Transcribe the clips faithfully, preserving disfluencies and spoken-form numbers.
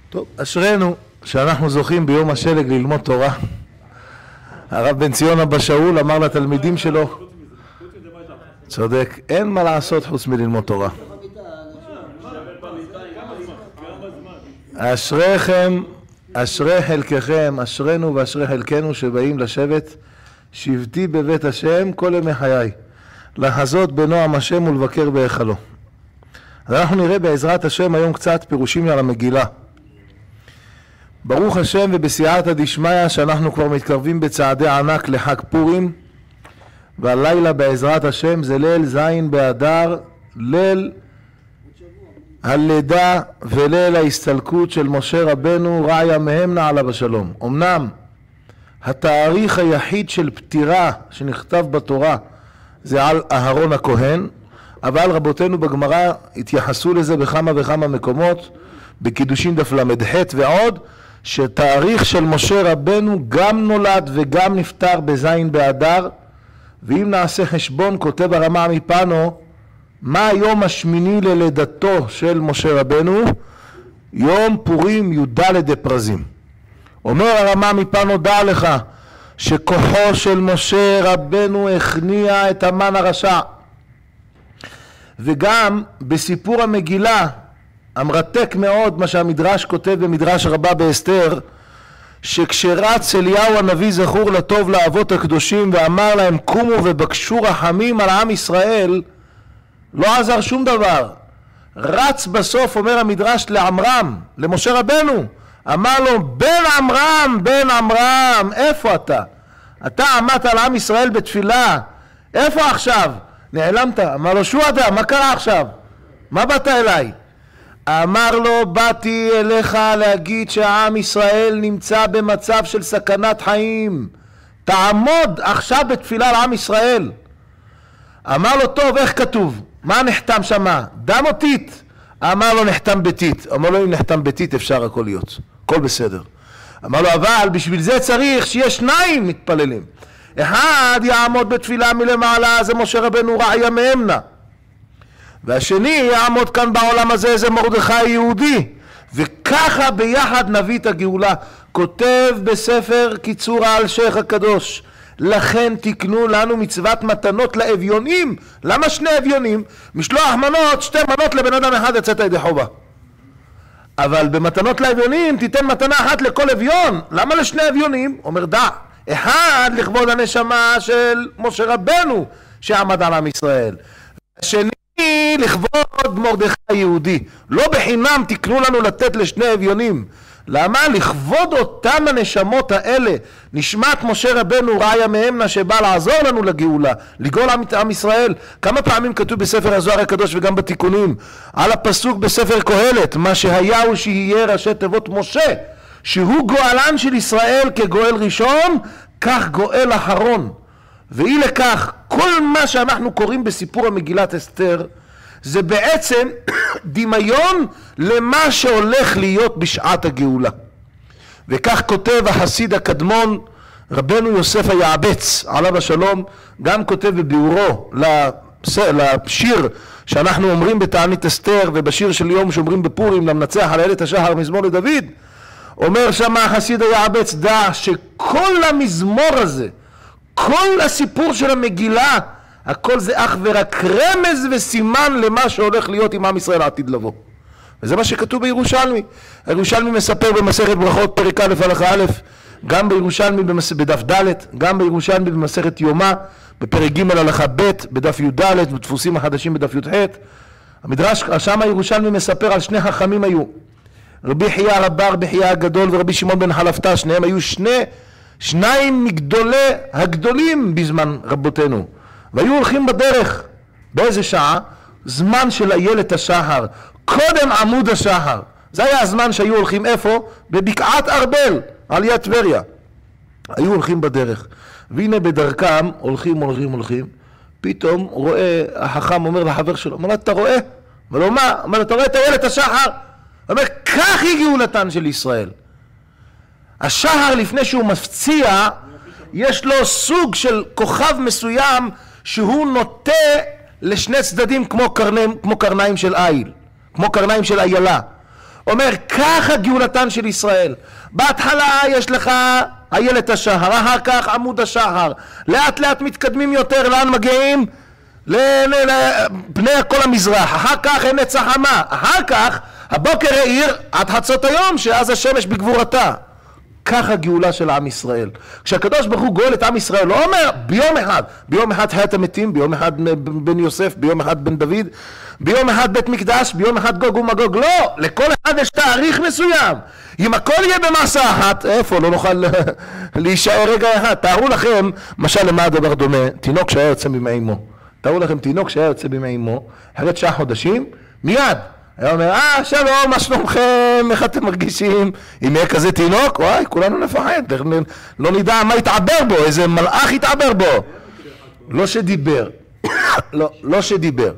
טוב, אשרנו שאנחנו זוכים ביום השלג ללמוד תורה. הרב בן ציון אבא שאול אמר לתלמידים שלו, צודק, אין מה לעשות חוץ מללמוד תורה. אשריכם, אשרי חלקכם, אשרנו ואשרי חלקנו שבאים לשבת שבתי בבית השם כל ימי חיי, לחזות בנועם השם ולבקר בהיכלו. אז אנחנו נראה בעזרת השם היום קצת פירושים על המגילה. ברוך השם ובסייעתא דשמיא שאנחנו כבר מתקרבים בצעדי ענק לחג פורים, והלילה בעזרת השם זה ליל זין באדר, ליל הלידה וליל ההסתלקות של משה רבנו רעיה מהמנה עליו השלום. אמנם התאריך היחיד של פטירה שנכתב בתורה זה על אהרון הכהן, אבל רבותינו בגמרא התייחסו לזה בכמה וכמה מקומות, בקידושין דף למ"ח ועוד, שתאריך של משה רבנו גם נולד וגם נפטר בזין באדר. ואם נעשה חשבון, כותב הרמ"א מפנו, מה היום השמיני ללידתו של משה רבנו? יום פורים י"ד דפרזים. אומר הרמ"א מפנו, דע לך שכוחו של משה רבנו הכניע את המן הרשע. וגם בסיפור המגילה המרתק מאוד מה שהמדרש כותב במדרש רבה באסתר, שכשרץ אליהו הנביא זכור לטוב לאבות הקדושים ואמר להם קומו ובקשו רחמים על עם ישראל, לא עזר שום דבר. רץ בסוף, אומר המדרש, לעמרם, למשה רבנו, אמר לו, בן עמרם, בן עמרם, איפה אתה? אתה עמדת על עם ישראל בתפילה, איפה עכשיו? נעלמת. אמר לו, שו אדם, מה קרה עכשיו? מה באת אליי? אמר לו, באתי אליך להגיד שהעם ישראל נמצא במצב של סכנת חיים, תעמוד עכשיו בתפילה לעם ישראל. אמר לו, טוב, איך כתוב? מה נחתם שמה? דם או טיט? אמר לו, נחתם בטיט. אמר לו, אם נחתם בטיט אפשר הכל להיות, הכל בסדר. אמר לו, אבל בשביל זה צריך שיהיה שניים מתפללים, אחד יעמוד בתפילה מלמעלה, זה משה רבנו רעיה מהמנה, והשני יעמוד כאן בעולם הזה, זה מרדכי יהודי, וככה ביחד נביא את הגאולה. כותב בספר קיצור האלשיך הקדוש, לכן תקנו לנו מצוות מתנות לאביונים. למה שני אביונים? משלוח מנות, שתי מנות לבן אדם אחד יצאת ידי חובה, אבל במתנות לאביונים תיתן מתנה אחת לכל אביון. למה לשני אביונים? אומר דע, אחד לכבוד הנשמה של משה רבנו שעמד על עם ישראל, השני לכבוד מרדכי יהודי. לא בחינם תקנו לנו לתת לשני אביונים. למה? לכבוד אותם הנשמות האלה, נשמת משה רבנו רעיה מהמנה שבא לעזור לנו לגאולה, לגאול עם, עם ישראל. כמה פעמים כתוב בספר הזוהר הקדוש וגם בתיקונים על הפסוק בספר קהלת, מה שהיה הוא שיהיה ראשי תיבות משה, שהוא גואלן של ישראל כגואל ראשון, כך גואל אחרון. ואי לכך, כל מה שאנחנו קוראים בסיפור המגילת אסתר זה בעצם דמיון למה שהולך להיות בשעת הגאולה. וכך כותב החסיד הקדמון רבנו יוסף היעבץ עליו השלום, גם כותב בביאורו לשיר שאנחנו אומרים בתענית אסתר ובשיר של יום שאומרים בפורים למנצח על איילת השחר מזמור לדוד. אומר שם החסיד היעבץ, דע שכל המזמור הזה, כל הסיפור של המגילה, הכל זה אך ורק רמז וסימן למה שהולך להיות עם עם ישראל העתיד לבוא. וזה מה שכתוב בירושלמי. הירושלמי מספר במסכת ברכות פרק א' הלכה א', גם בירושלמי בדף ד', גם בירושלמי במסכת יומא בפרק ג' הלכה ב', בדף י"ד, בדפוסים החדשים בדף י"ח. המדרש שם הירושלמי מספר על שני חכמים היו, רבי חייא רבר בחייא הגדול ורבי שמעון בן חלפתא, שניהם היו שני שניים מגדולי הגדולים בזמן רבותינו, והיו הולכים בדרך. באיזה שעה? זמן של איילת השחר, קודם עמוד השחר. זה היה הזמן שהיו הולכים איפה? בבקעת ארבל על יד טבריה. היו הולכים בדרך, והנה בדרכם הולכים הולכים הולכים, פתאום רואה החכם, אומר לחבר שלו, אומר, אתה רואה? אומר לו, מה? אומר, אתה רואה את איילת השחר? אומר, כך היא גאולתן של ישראל. השחר לפני שהוא מפציע יש לו סוג של כוכב מסוים שהוא נוטה לשני צדדים כמו קרניים, כמו קרניים של איל, כמו קרניים של איילה. אומר, ככה גאולתן של ישראל. בהתחלה יש לך איילת השחר, אחר כך עמוד השחר. לאט לאט מתקדמים יותר, לאן מגיעים? לפני כל המזרח. אחר כך אין נצח חמה. אחר כך הבוקר העיר עד חצות היום, שאז השמש בגבורתה. ככה גאולה של עם ישראל. כשהקדוש ברוך הוא גואל את עם ישראל, לא אומר ביום אחד, ביום אחד חיית המתים, ביום אחד בן יוסף, ביום אחד בן דוד, ביום אחד בית מקדש, ביום אחד גוג ומגוג. לא, לכל אחד יש תאריך מסוים. אם הכל יהיה במסה אחת, איפה? לא נוכל להישאר רגע אחד. תארו לכם, משל למה הדבר דומה, תינוק שהיה יוצא במעי אמו. תארו לכם תינוק שהיה יוצא במעי אמו, אחרי תשעה חודשים, מיד. היה אומר, אה, שלום, מה שלומכם, איך אתם מרגישים? אם יהיה כזה תינוק, וואי, כולנו נפחד, לא נדע מה יתעבר בו, איזה מלאך יתעבר בו. לא שדיבר, לא, לא שדיבר.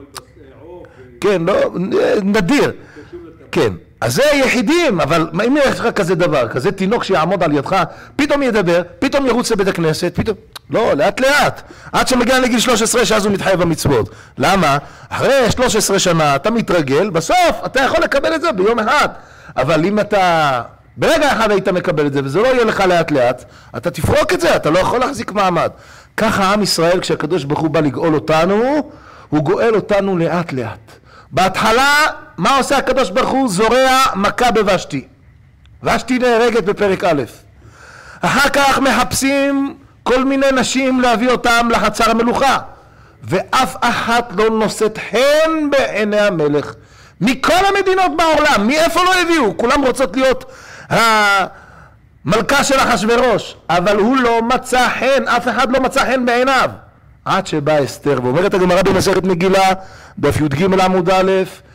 כן, לא, נדיר. כן, אז זה יחידים, אבל אם יש לך כזה דבר, כזה תינוק שיעמוד על ידך, פתאום ידבר, פתאום ירוץ לבית הכנסת, פתאום, לא, לאט לאט, עד שמגיע לגיל שלוש עשרה שאז הוא מתחייב במצוות. למה? אחרי שלוש עשרה שנה אתה מתרגל, בסוף אתה יכול לקבל את זה ביום אחד, אבל אם אתה ברגע אחד היית מקבל את זה וזה לא יהיה לך לאט לאט, אתה תפרוק את זה, אתה לא יכול להחזיק מעמד. ככה עם ישראל, כשהקדוש ברוך הוא בא לגאול אותנו, הוא גואל אותנו לאט לאט. בהתחלה, מה עושה הקדוש ברוך הוא? זורע מכה בוושתי. ושתי נהרגת בפרק א'. אחר כך מחפשים כל מיני נשים להביא אותם לחצר המלוכה. ואף אחת לא נושאת חן בעיני המלך. מכל המדינות בעולם, מאיפה לא הביאו? כולם רוצות להיות המלכה של אחשוורוש. אבל הוא לא מצא חן, אף אחד לא מצא חן בעיניו. עד שבא אסתר, ואומרת הגמרא במסכת מגילה, דף י"ג עמוד א',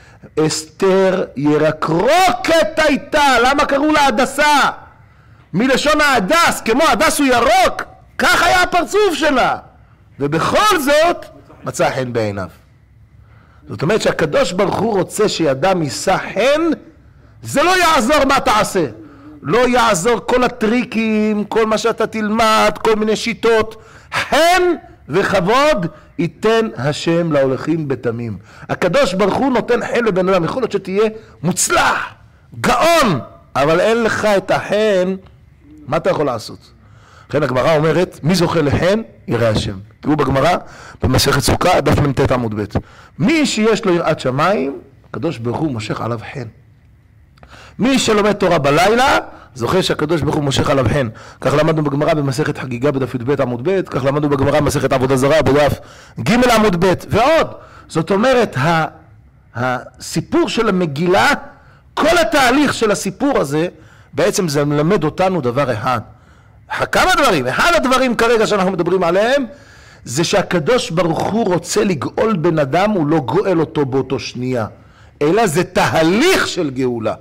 אסתר ירקרוקת הייתה. למה קראו לה הדסה? מלשון ההדס, כמו הדס הוא ירוק, כך היה הפרצוף שלה. ובכל זאת, מצא חן בעיניו. זאת אומרת שהקדוש ברוך הוא רוצה שידם יישא חן, זה לא יעזור מה תעשה. לא יעזור כל הטריקים, כל מה שאתה תלמד, כל מיני שיטות. חן וכבוד ייתן השם להולכים בתמים. הקדוש ברוך הוא נותן חן לבן אדם. יכול להיות שתהיה מוצלח, גאון, אבל אין לך את החן, מה אתה יכול לעשות? לכן הגמרא אומרת, מי זוכה לחן? ירא השם. תראו בגמרא, במסכת סוכה, דף מ"ט עמוד ב'. מי שיש לו יראת שמיים, הקדוש ברוך הוא מושך עליו חן. מי שלומד תורה בלילה, זוכה שהקדוש ברוך הוא מושך עליו חן. כך למדנו בגמרא במסכת חגיגה בדף י"ב עמוד ב', כך למדנו בגמרא במסכת עבודה זרה בדף ג' עמוד ב', ועוד. זאת אומרת, הסיפור של המגילה, כל התהליך של הסיפור הזה, בעצם זה מלמד אותנו דבר אחד. כמה דברים, אחד הדברים כרגע שאנחנו מדברים עליהם, זה שהקדוש ברוך הוא רוצה לגאול בן אדם, הוא לא גואל אותו באותו שנייה, אלא זה תהליך של גאולה.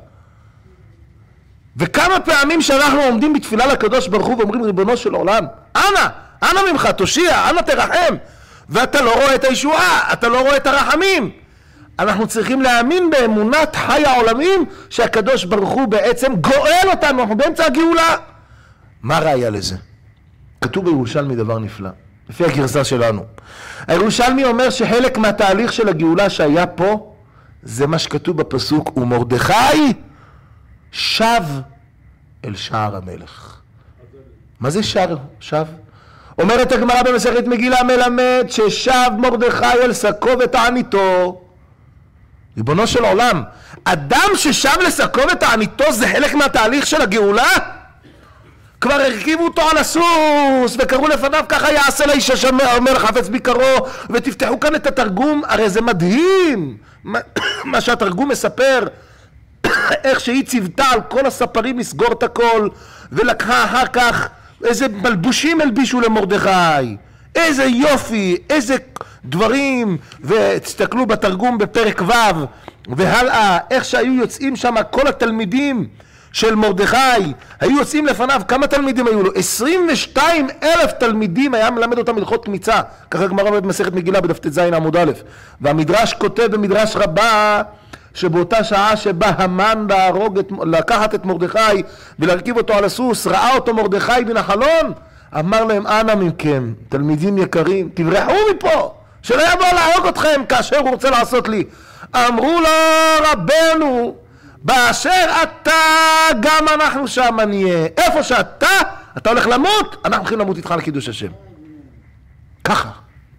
וכמה פעמים שאנחנו עומדים בתפילה לקדוש ברוך הוא ואומרים, ריבונו של עולם, אנא, אנא ממך, תושיע, אנא תרחם, ואתה לא רואה את הישועה, אתה לא רואה את הרחמים. אנחנו צריכים להאמין באמונת חי העולמים, שהקדוש ברוך הוא בעצם גואל אותנו, אנחנו באמצע הגאולה. מה ראיה לזה? כתוב בירושלמי דבר נפלא, לפי הגרסה שלנו. הירושלמי אומר שחלק מהתהליך של הגאולה שהיה פה, זה מה שכתוב בפסוק, ומרדכי שב אל שער המלך. מה זה שער? שב? אומרת הגמרא במסכת מגילה, מלמד ששב מרדכי אל שקו ותעניתו. ריבונו של עולם, אדם ששב לשקו ותעניתו זה חלק מהתהליך של הגאולה? כבר הרכיבו אותו על הסוס וקראו לפניו, ככה יעשה לאיש אשר אומר חפץ ביקרו, ותפתחו כאן את התרגום. הרי זה מדהים מה, מה שהתרגום מספר, איך שהיא ציוותה על כל הספרים לסגור את הכל, ולקחה אחר כך איזה מלבושים הלבישו למרדכי, איזה יופי, איזה דברים. ותסתכלו בתרגום בפרק ו' והלאה, איך שהיו יוצאים שם כל התלמידים של מרדכי, היו יוצאים לפניו. כמה תלמידים היו לו? עשרים ושתיים אלף תלמידים, היה מלמד אותם הלכות קמיצה. ככה הגמרא במסכת מגילה בדף ט"ז עמוד א'. והמדרש כותב במדרש רבה, שבאותה שעה שבא המן להרוג את, לקחת את מרדכי ולהרכיב אותו על הסוס, ראה אותו מרדכי מן החלון, אמר להם, אנא מכם, תלמידים יקרים, תברחו מפה, שלא יבוא להרוג אתכם כאשר הוא רוצה לעשות לי. אמרו לו, רבנו, באשר אתה גם אנחנו שם נהיה. איפה שאתה, אתה הולך למות, אנחנו הולכים למות איתך לקידוש השם. ככה.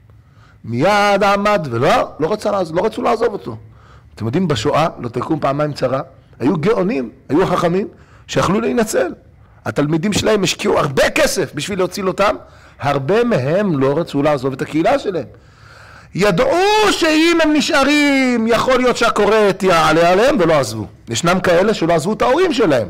מיד עמד, ולא, לא, רצה, לא רצו לעזוב אותו. אתם יודעים, בשואה, לא תקום פעמיים צרה, היו גאונים, היו חכמים, שיכלו להינצל. התלמידים שלהם השקיעו הרבה כסף בשביל להוציא אותם, הרבה מהם לא רצו לעזוב את הקהילה שלהם. ידעו שאם הם נשארים, יכול להיות שהקוראת יעלה עליהם, ולא עזבו. ישנם כאלה שלא עזבו את ההורים שלהם.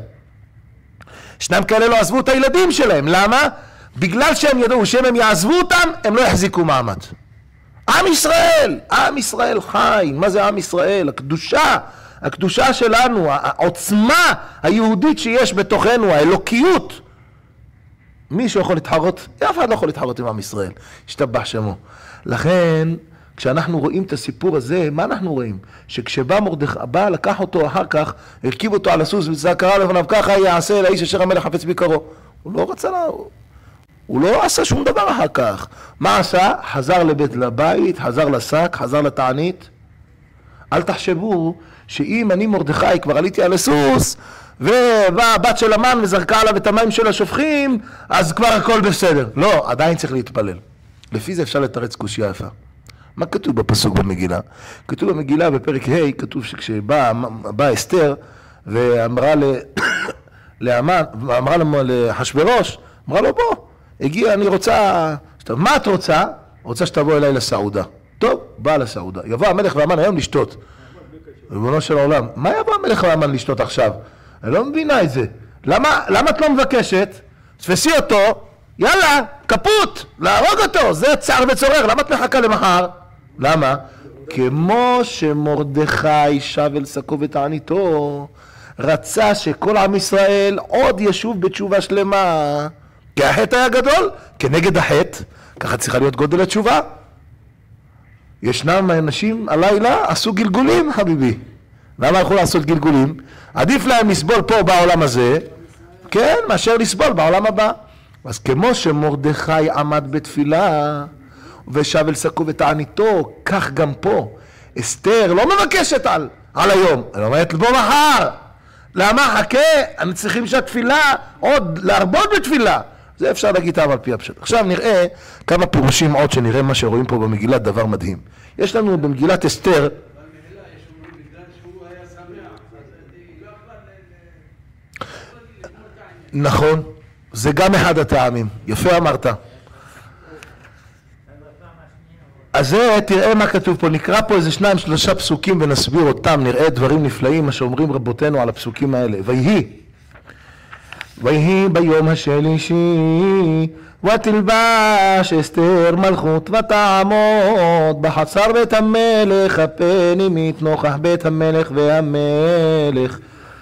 ישנם כאלה לא עזבו את הילדים שלהם. למה? בגלל שהם ידעו שאם הם יעזבו אותם, הם לא יחזיקו מעמד. עם ישראל, עם ישראל חי. מה זה עם ישראל? הקדושה, הקדושה שלנו, העוצמה היהודית שיש בתוכנו, האלוקיות. מי שיכול להתחרות, אף אחד לא יכול להתחרות עם עם ישראל. השתבח שמו. לכן, כשאנחנו רואים את הסיפור הזה, מה אנחנו רואים? שכשבא מרדכי, בא לקח אותו אחר כך, הרכיב אותו על הסוס, וזה קרא לפניו, ככה יעשה לאיש אשר המלך חפץ ביקרו. הוא לא רצה לה... הוא לא עשה שום דבר אחר כך. מה עשה? חזר לבית לבית, חזר לשק, חזר לתענית. אל תחשבו שאם אני מרדכי כבר עליתי על הסוס, ובאה הבת של המן וזרקה עליו את המים של השופכים, אז כבר הכל בסדר. לא, עדיין צריך להתפלל. לפי זה אפשר לתרץ קושיה יפה. מה כתוב בפסוק במגילה? כתוב במגילה בפרק ה', כתוב שכשבאה בא אסתר ואמרה לאמן, אמרה לחשברוש, אמרה לו בוא, הגיע, אני רוצה, מה את רוצה? רוצה שתבוא אליי לסעודה. טוב, באה לסעודה. יבוא המלך והמן היום לשתות. ריבונו של העולם, מה יבוא המלך והמן לשתות עכשיו? אני לא מבינה את זה. למה, למה את לא מבקשת? תפסי אותו, יאללה, כפות, להרוג אותו, זה צער וצורר, למה את מחכה למחר? למה? כמו שמרדכי שב אל שקו ותעניתו, רצה שכל עם ישראל עוד ישוב בתשובה שלמה. כי החטא היה גדול, כנגד החטא, ככה צריכה להיות גודל התשובה. ישנם אנשים הלילה עשו גלגולים, חביבי. למה הלכו לעשות גלגולים? עדיף להם לסבול פה בעולם הזה, כן, מאשר לסבול בעולם הבא. אז כמו שמרדכי עמד בתפילה ושב אל שקו ותעניתו, כך גם פה. אסתר לא מבקשת על, על היום, אני אומרת בוא מחר. למה? חכה, אני צריכים שהתפילה עוד להרבות בתפילה. זה אפשר להגיד על פי הפשט. עכשיו נראה כמה פירושים עוד שנראה מה שרואים פה במגילה, דבר מדהים. יש לנו במגילת אסתר, נכון, זה גם אחד הטעמים, יפה אמרת. אז זה, תראה מה כתוב פה, נקרא פה איזה שניים שלושה פסוקים ונסביר אותם, נראה דברים נפלאים מה שאומרים רבותינו על הפסוקים האלה. ויהי, ויהי ביום השלישי, ותלבש אסתר מלכות ותעמוד בחצר בית המלך הפנימית נוכח בית המלך והמלך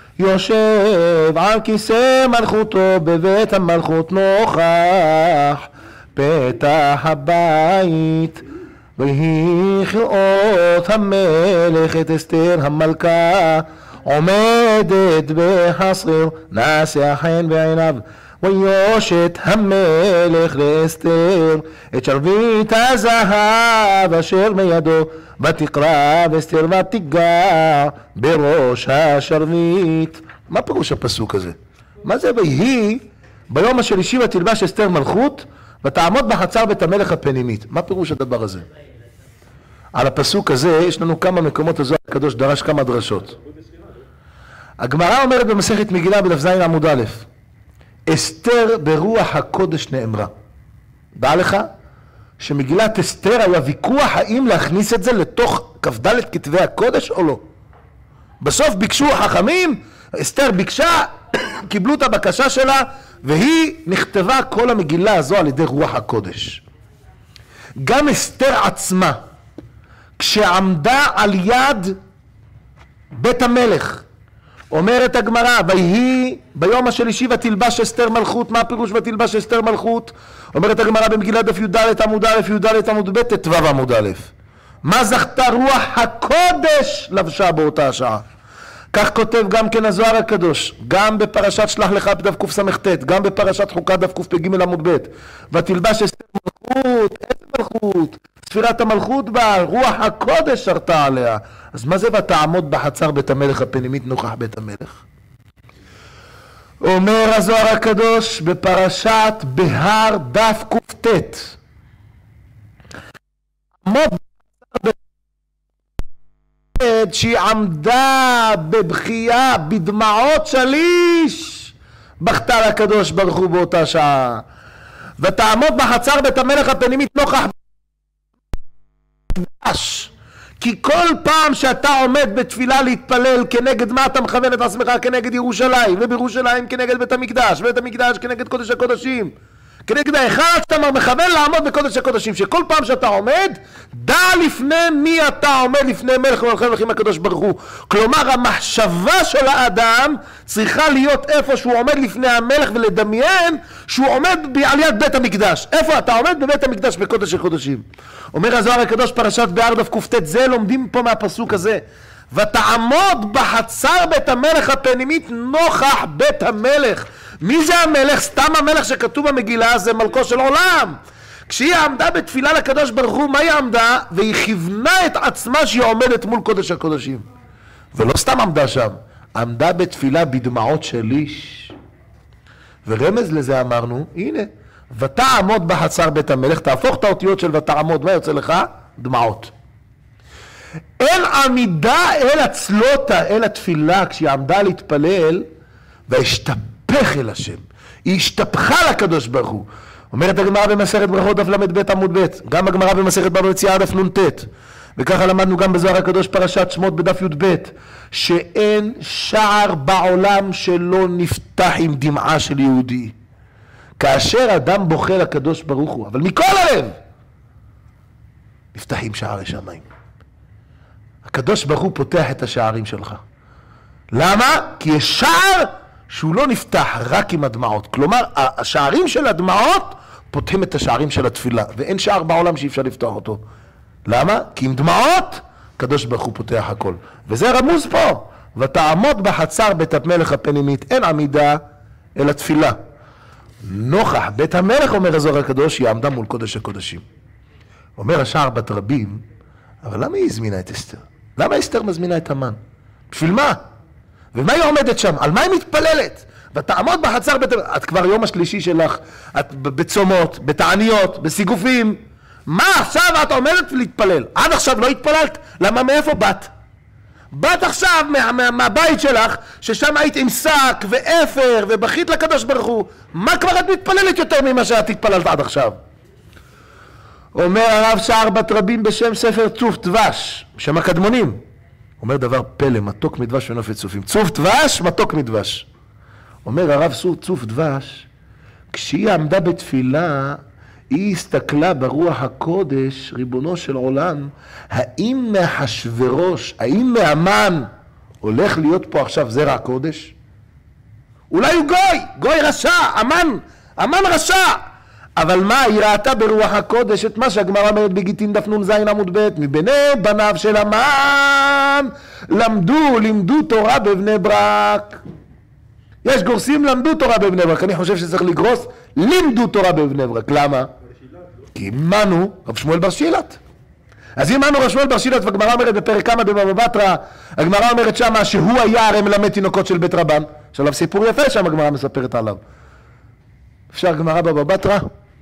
יושב על כיסא מלכותו בבית המלכות נוכח פתח הבית. ויהי כראות המלך את אסתר המלכה עומדת בחצר נעשה חן בעיניו. ויושת המלך לאסתר את שרביט הזהב אשר מידו ותקרב אסתר ותיגע בראש השרביט. מה פירוש הפסוק הזה? מה זה ויהי ביום השלישי ותלבש אסתר מלכות ותעמוד בחצר בית המלך הפנימית? מה פירוש הדבר הזה? על הפסוק הזה יש לנו כמה מקומות, הזוהר הקדוש דרש כמה דרשות. הגמרא אומרת במסכת מגילה בדף ז עמוד א', אסתר ברוח הקודש נאמרה. דע לך שמגילת אסתר היה ויכוח האם להכניס את זה לתוך כ"ד כתבי הקודש או לא. בסוף ביקשו החכמים, אסתר ביקשה, קיבלו את הבקשה שלה, והיא נכתבה כל המגילה הזו על ידי רוח הקודש. גם אסתר עצמה, כשעמדה על יד בית המלך, אומרת הגמרא, ויהי ביום השלישי ותלבש אסתר מלכות. מה הפירוש ותלבש אסתר מלכות? אומרת הגמרא במגילת דף י"ד עמוד א', י"ד עמוד ב', ט"ו עמוד א'. מה זכתה רוח הקודש לבשה באותה השעה? כך כותב גם כן הזוהר הקדוש, גם בפרשת שלח לך בדף קס"ט, גם בפרשת חוקה דף קפ"ג עמוד ב'. ותלבש אסתר מלכות, איזה מלכות? ספירת המלכות בה, רוח הקודש שרתה עליה. אז מה זה ותעמוד בחצר בית המלך הפנימית נוכח בית המלך? אומר הזוהר הקדוש בפרשת בהר דף קופטט, עמוד שהיא עמדה בבכייה, בדמעות שליש, בכתה לקדוש ברוך הוא באותה שעה. ותעמוד בחצר בית המלך הפנימית נוכח מקדש. כי כל פעם שאתה עומד בתפילה להתפלל, כנגד מה אתה מכוון את עצמך? כנגד ירושלים, ובירושלים כנגד בית המקדש, ובית המקדש כנגד קודש הקודשים, כנגד האחד שאתה מכוון לעמוד בקודש הקודשים. שכל פעם שאתה עומד, דע לפני מי אתה עומד, לפני מלך ומלכי מלכים הקדוש ברוך הוא. כלומר המחשבה של האדם צריכה להיות איפה שהוא עומד לפני המלך, ולדמיין שהוא עומד על יד בית המקדש. איפה אתה עומד? בבית המקדש בקודש הקודשים. אומר הזוהר הקדוש פרשת בהר דף קופטט, זה לומדים פה מהפסוק הזה, ותעמוד בחצר בית המלך הפנימית נוכח בית המלך. מי זה המלך? סתם המלך שכתוב במגילה, זה מלכו של עולם. כשהיא עמדה בתפילה לקדוש ברוך הוא, מה היא עמדה? והיא כיוונה את עצמה שהיא עומדת מול קודש הקודשים, ולא סתם עמדה שם, עמדה בתפילה בדמעות שליש. ורמז לזה אמרנו, הנה, ותעמוד בחצר בית המלך, תהפוך את האותיות של ותעמוד, מה יוצא לך? דמעות. אין עמידה אל הצלותה, אל התפילה, כשהיא עמדה להתפלל והשתפך אל השם, היא השתפכה לקדוש ברוך הוא. אומרת הגמרא במסכת ברכות דף למד עמוד ב', גם הגמרא במסכת בבא מציעא דף נ"ט, וככה למדנו גם בזוהר הקדוש פרשת שמות בדף י"ב, שאין שער בעולם שלא נפתח עם דמעה של יהודי. כאשר אדם בוכה לקדוש ברוך הוא, אבל מכל הלב, נפתחים שערי שמיים. הקדוש ברוך הוא פותח את השערים שלך. למה? כי יש שער שהוא לא נפתח רק עם הדמעות. כלומר, השערים של הדמעות פותחים את השערים של התפילה, ואין שער בעולם שאי אפשר לפתוח אותו. למה? כי עם דמעות, הקדוש ברוך הוא פותח הכל. וזה רמוז פה. ותעמוד בחצר בית המלך הפנימית, אין עמידה אלא תפילה. נוכח בית המלך, אומר הזוהר הקדוש, היא עמדה מול קודש הקודשים. אומר השער בת רבים, אבל למה היא הזמינה את אסתר? למה אסתר מזמינה את המן? בשביל מה? ומה היא עומדת שם? על מה היא מתפללת? ותעמוד בחצר בית... את כבר יום השלישי שלך, את בצומות, בתעניות, בסיגופים. מה עכשיו את עומדת להתפלל? עד עכשיו לא התפללת? למה? מאיפה באת? באת עכשיו מה, מה, מהבית שלך, ששם היית עם שק ואפר ובכית לקדוש ברוך הוא. מה כבר את מתפללת יותר ממה שאת התפללת עד עכשיו? אומר הרב שער בת רבים בשם ספר צוף דבש, בשם הקדמונים. אומר דבר פלא, מתוק מדבש ונופת צופים. צוף דבש, מתוק מדבש. אומר הרב צוף דבש, כשהיא עמדה בתפילה, היא הסתכלה ברוח הקודש, ריבונו של עולם, האם מאחשוורוש, האם מהמן הולך להיות פה עכשיו זרע הקודש? אולי הוא גוי, גוי רשע, אמן, אמן רשע. אבל מה, היא ראתה ברוח הקודש את מה שהגמרא אומרת בגיטין דף נ"ז עמוד ב', מבני בניו של המן למדו, לימדו תורה בבני ברק. יש גורסים למדו תורה בבני ברק, אני חושב שצריך לגרוס לימדו תורה בבני ברק. למה? כי אימנו רב שמואל בר שילת. אז אימנו רב שמואל בר שילת, והגמרא אומרת בפרק כמה בבבא בתרא, הגמרא אומרת שמה שהוא היה הרי מלמד תינוקות של בית רבן. יש עליו סיפור יפה שם הגמרא מספרת עליו. אפשר גמרא בבבא בתרא?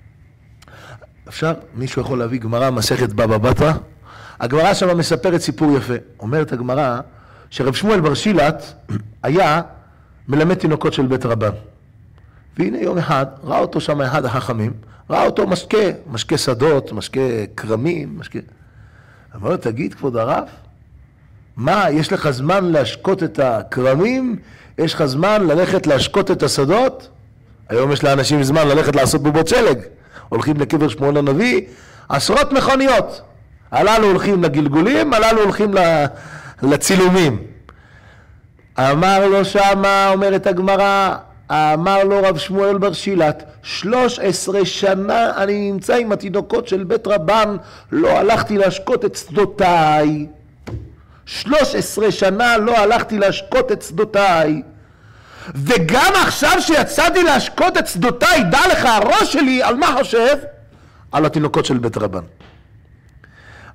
אפשר? מישהו יכול להביא גמרא מסכת בבא בתרא? הגמרא שם מספרת סיפור יפה. אומרת הגמרא שרב שמואל בר שילת היה מלמד תינוקות של בית רבן. והנה יום אחד ראה אותו שם אחד החכמים, ראה אותו משקה, משקה שדות, משקה קרמים, משקה... אמר לו, תגיד כבוד הרב, מה, יש לך זמן להשקות את הקרמים? יש לך זמן ללכת להשקות את השדות? היום יש לאנשים זמן ללכת לעשות בובות שלג. הולכים לקבר שמואל הנביא, עשרות מכוניות. הללו הולכים לגלגולים, הללו הולכים לצילומים. אמר לו שמה, אומרת הגמרא, אמר לו רב שמואל בר שילת, שלוש עשרה שנה אני נמצא עם התינוקות של בית רבן, לא הלכתי להשקות את שדותיי. שלוש עשרה שנה לא הלכתי להשקות את שדותיי. וגם עכשיו שיצאתי להשקות את שדותיי, דע לך, הראש שלי על מה חושב? על התינוקות של בית רבן.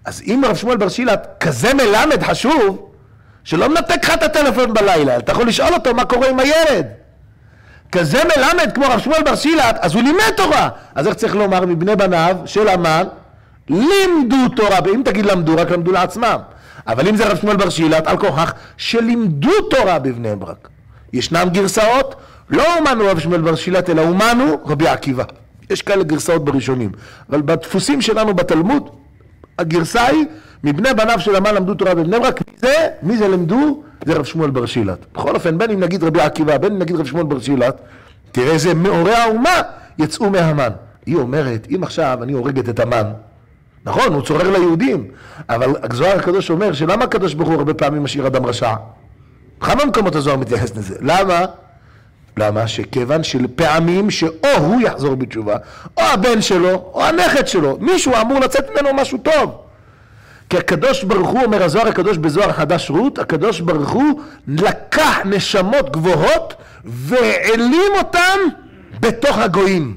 אז אם רב שמואל בר שילת כזה מלמד חשוב, שלא מנתק לך את הטלפון בלילה, אתה יכול לשאול אותו מה קורה עם הילד. כזה מלמד כמו רב שמואל בר שילת, אז הוא לימד תורה. אז איך צריך לומר מבני בניו של המן, לימדו תורה, ואם תגיד למדו, רק למדו לעצמם. אבל אם זה רב שמואל בר שילת, על כוכך, שלימדו תורה בבני ברק. ישנם גרסאות, לא אומנו רב שמואל בר שילת, אלא אומנו רבי עקיבא. יש כאלה גרסאות בראשונים. אבל בדפוסים שלנו בתלמוד, הגרסה היא, מבני בניו של המן למדו תורה בבני ברק, מי זה? מי זה למדו? זה רב שמואל בר שילת. בכל אופן, בין אם נגיד רבי עקיבא, בין אם נגיד רב שמואל בר שילת, תראה איזה מאורי האומה יצאו מהמן. היא אומרת, אם עכשיו אני הורגת את המן, נכון, הוא צורר ליהודים, אבל הזוהר הקדוש אומר שלמה הקדוש ברוך הוא הרבה פעמים משאיר אדם רשע? כמה מקומות הזוהר מתייחס לזה? למה? למה? שכיוון של פעמים שאו הוא יחזור בתשובה, או הבן שלו, או הנכד שלו, מישהו אמור לצאת ממנו משהו טוב. כי הקדוש ברוך הוא, אומר הזוהר הקדוש בזוהר חדש רות, הקדוש ברוך הוא לקח נשמות גבוהות והעלים אותם בתוך הגויים.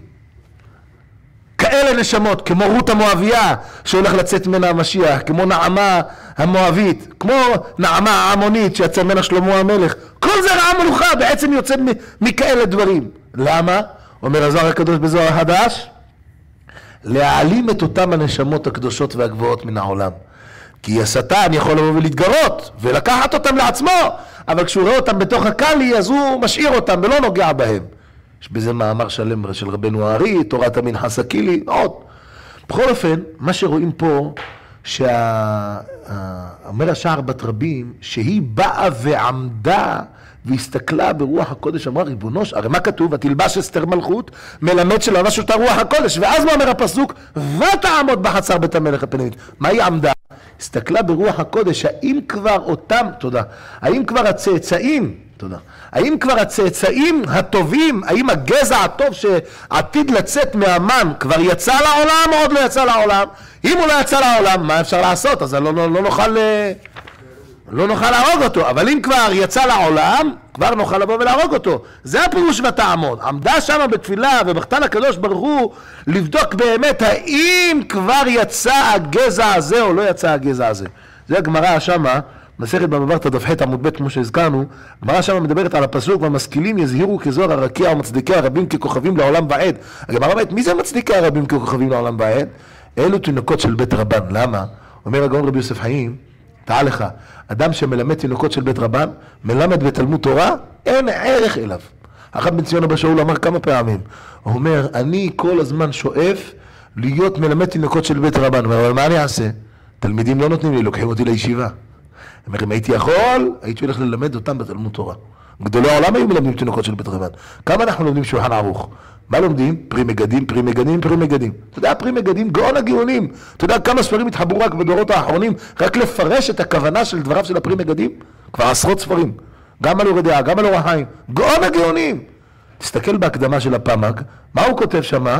כאלה נשמות, כמו רות המואביה שהולך לצאת ממנה המשיח, כמו נעמה המואבית, כמו נעמה העמונית שיצא ממנה שלמה המלך. כל זה רעה מלוכה, בעצם יוצא מכאלה דברים. למה? אומר הזוהר הקדוש בזוהר החדש, להעלים את אותם הנשמות הקדושות והגבוהות מן העולם. כי השטן יכול לבוא ולהתגרות ולקחת אותם לעצמו, אבל כשהוא רואה אותם בתוך הקלי אז הוא משאיר אותם ולא נוגע בהם. יש בזה מאמר שלם של רבנו הארי, תורת המנחס הקילי, עוד. בכל אופן, מה שרואים פה, שאומר השער בת רבים, שהיא באה ועמדה והסתכלה ברוח הקודש, אמרה ריבונו, הרי מה כתוב? ותלבש אסתר מלכות, מלמד שלבש אותה רוח הקודש, ואז מה אומר הפסוק? ותעמוד בחצר בית המלך הפנימית. מה היא עמדה? הסתכלה ברוח הקודש, האם כבר אותם, תודה, האם כבר הצאצאים, תודה, האם כבר הצאצאים הטובים, האם הגזע הטוב שעתיד לצאת מהמן כבר יצא לעולם או עוד לא יצא לעולם? אם הוא לא יצא לעולם, מה אפשר לעשות? אז לא, לא, לא נוכל... לא נוכל להרוג אותו, אבל אם כבר יצא לעולם, כבר נוכל לבוא ולהרוג אותו. זה הפירוש ותעמוד. עמדה שם בתפילה ובכתה לקדוש ברוך הוא לבדוק באמת האם כבר יצא הגזע הזה או לא יצא הגזע הזה. זה הגמרא שמה, מסכת במבוא דף ח' עמוד ב' כמו שהזכרנו, הגמרא שמה מדברת על הפסוק והמשכילים יזהירו כזוהר הרקיע ומצדיקי הרבים ככוכבים לעולם ועד. הגמרא אומרת, מי זה מצדיקי הרבים ככוכבים לעולם ועד? אלו תינוקות של בית רבן. למה? אומר הגאון רבי יוסף חיים, תאה לך, אדם שמלמד תינוקות של בית רבן, מלמד בתלמוד תורה, אין ערך אליו. הרב בן ציון אבא שאול אמר כמה פעמים, הוא אומר, אני כל הזמן שואף להיות מלמד תינוקות של בית רבן. הוא אומר, אבל מה אני אעשה? תלמידים לא נותנים לי, לוקחים אותי לישיבה. אומר, אם הייתי יכול, הייתי הולך ללמד אותם בתלמוד תורה. גדולי העולם היו מלמדים תינוקות של בית רבן. כמה אנחנו לומדים שולחן ערוך? מה לומדים? פרי מגדים, פרי מגדים, פרי מגדים. אתה יודע, פרי מגדים, גאון הגאונים. אתה יודע כמה ספרים התחברו רק בדורות האחרונים, רק לפרש את הכוונה של דבריו של הפרי מגדים? כבר עשרות ספרים. גם על אור הדעה, גם על אור החיים. גאון הגאונים. תסתכל בהקדמה של הפמ"ג, מה הוא כותב שמה?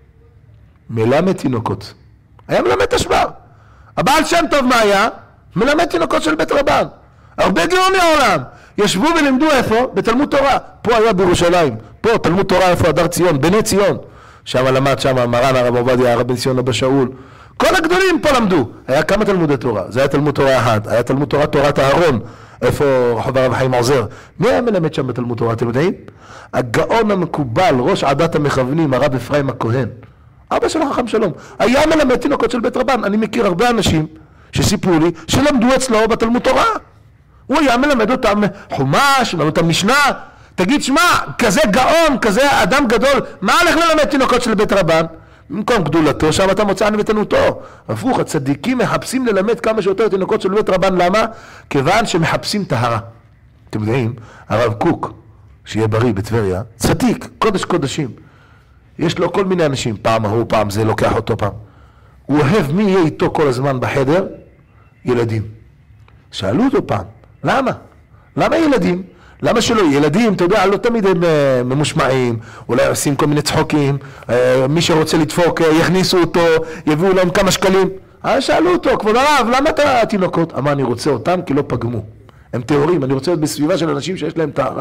מלמד תינוקות. היה מלמד תשבר. הבעל שם טוב מה היה? מלמד תינוקות של בית רבן. הרבה גאוני העולם. ישבו ולימדו איפה? בתלמוד תורה. פה היה בירושלים. פה, תלמוד תורה איפה? הדר ציון, בני ציון. שם למד, שם מרן הרב עובדיה, הרב בן ציון אבא שאול. כל הגדולים פה למדו. היה כמה תלמודי תורה. זה היה תלמוד תורה אחד. היה תלמוד תורה תורת אהרון. איפה רחוב הרב חיים עוזר. מי היה מלמד שם בתלמוד תורה? אתם יודעים? הגאון המקובל, ראש עדת המכוונים, הרב אפרים הכהן. אבא של החכם שלום. היה מלמד תינוקות של בית רבן. אני מכיר הרבה אנשים שסיפרו לי שלמדו אצלו בתלמוד תורה. הוא היה מלמד אותם חומש, מלמד אותם משנה. תגיד, שמה, כזה גאון, כזה אדם גדול, מה הולך ללמד תינוקות של בית רבן? במקום גדולתו, שם אתה מוצא ענוותנותו. הפוך, הצדיקים מחפשים ללמד כמה שיותר תינוקות של בית רבן. למה? כיוון שמחפשים טהרה. אתם יודעים, הרב קוק, שיהיה בריא בטבריה, צדיק, קודש קודשים. יש לו כל מיני אנשים, פעם ההוא, פעם זה, לוקח אותו פעם. הוא אוהב מי יהיה איתו כל הזמן בחדר? ילדים. שאלו אותו פעם, למה? למה ילדים? למה שלא? ילדים, אתה יודע, לא תמיד הם ממושמעים, אולי עושים כל מיני צחוקים, מי שרוצה לדפוק יכניסו אותו, יביאו להם כמה שקלים. אז שאלו אותו, כבוד הרב, למה אתה תינוקות? אמר, אני רוצה אותם כי לא פגמו. הם טהורים, אני רוצה להיות בסביבה של אנשים שיש להם טהרה.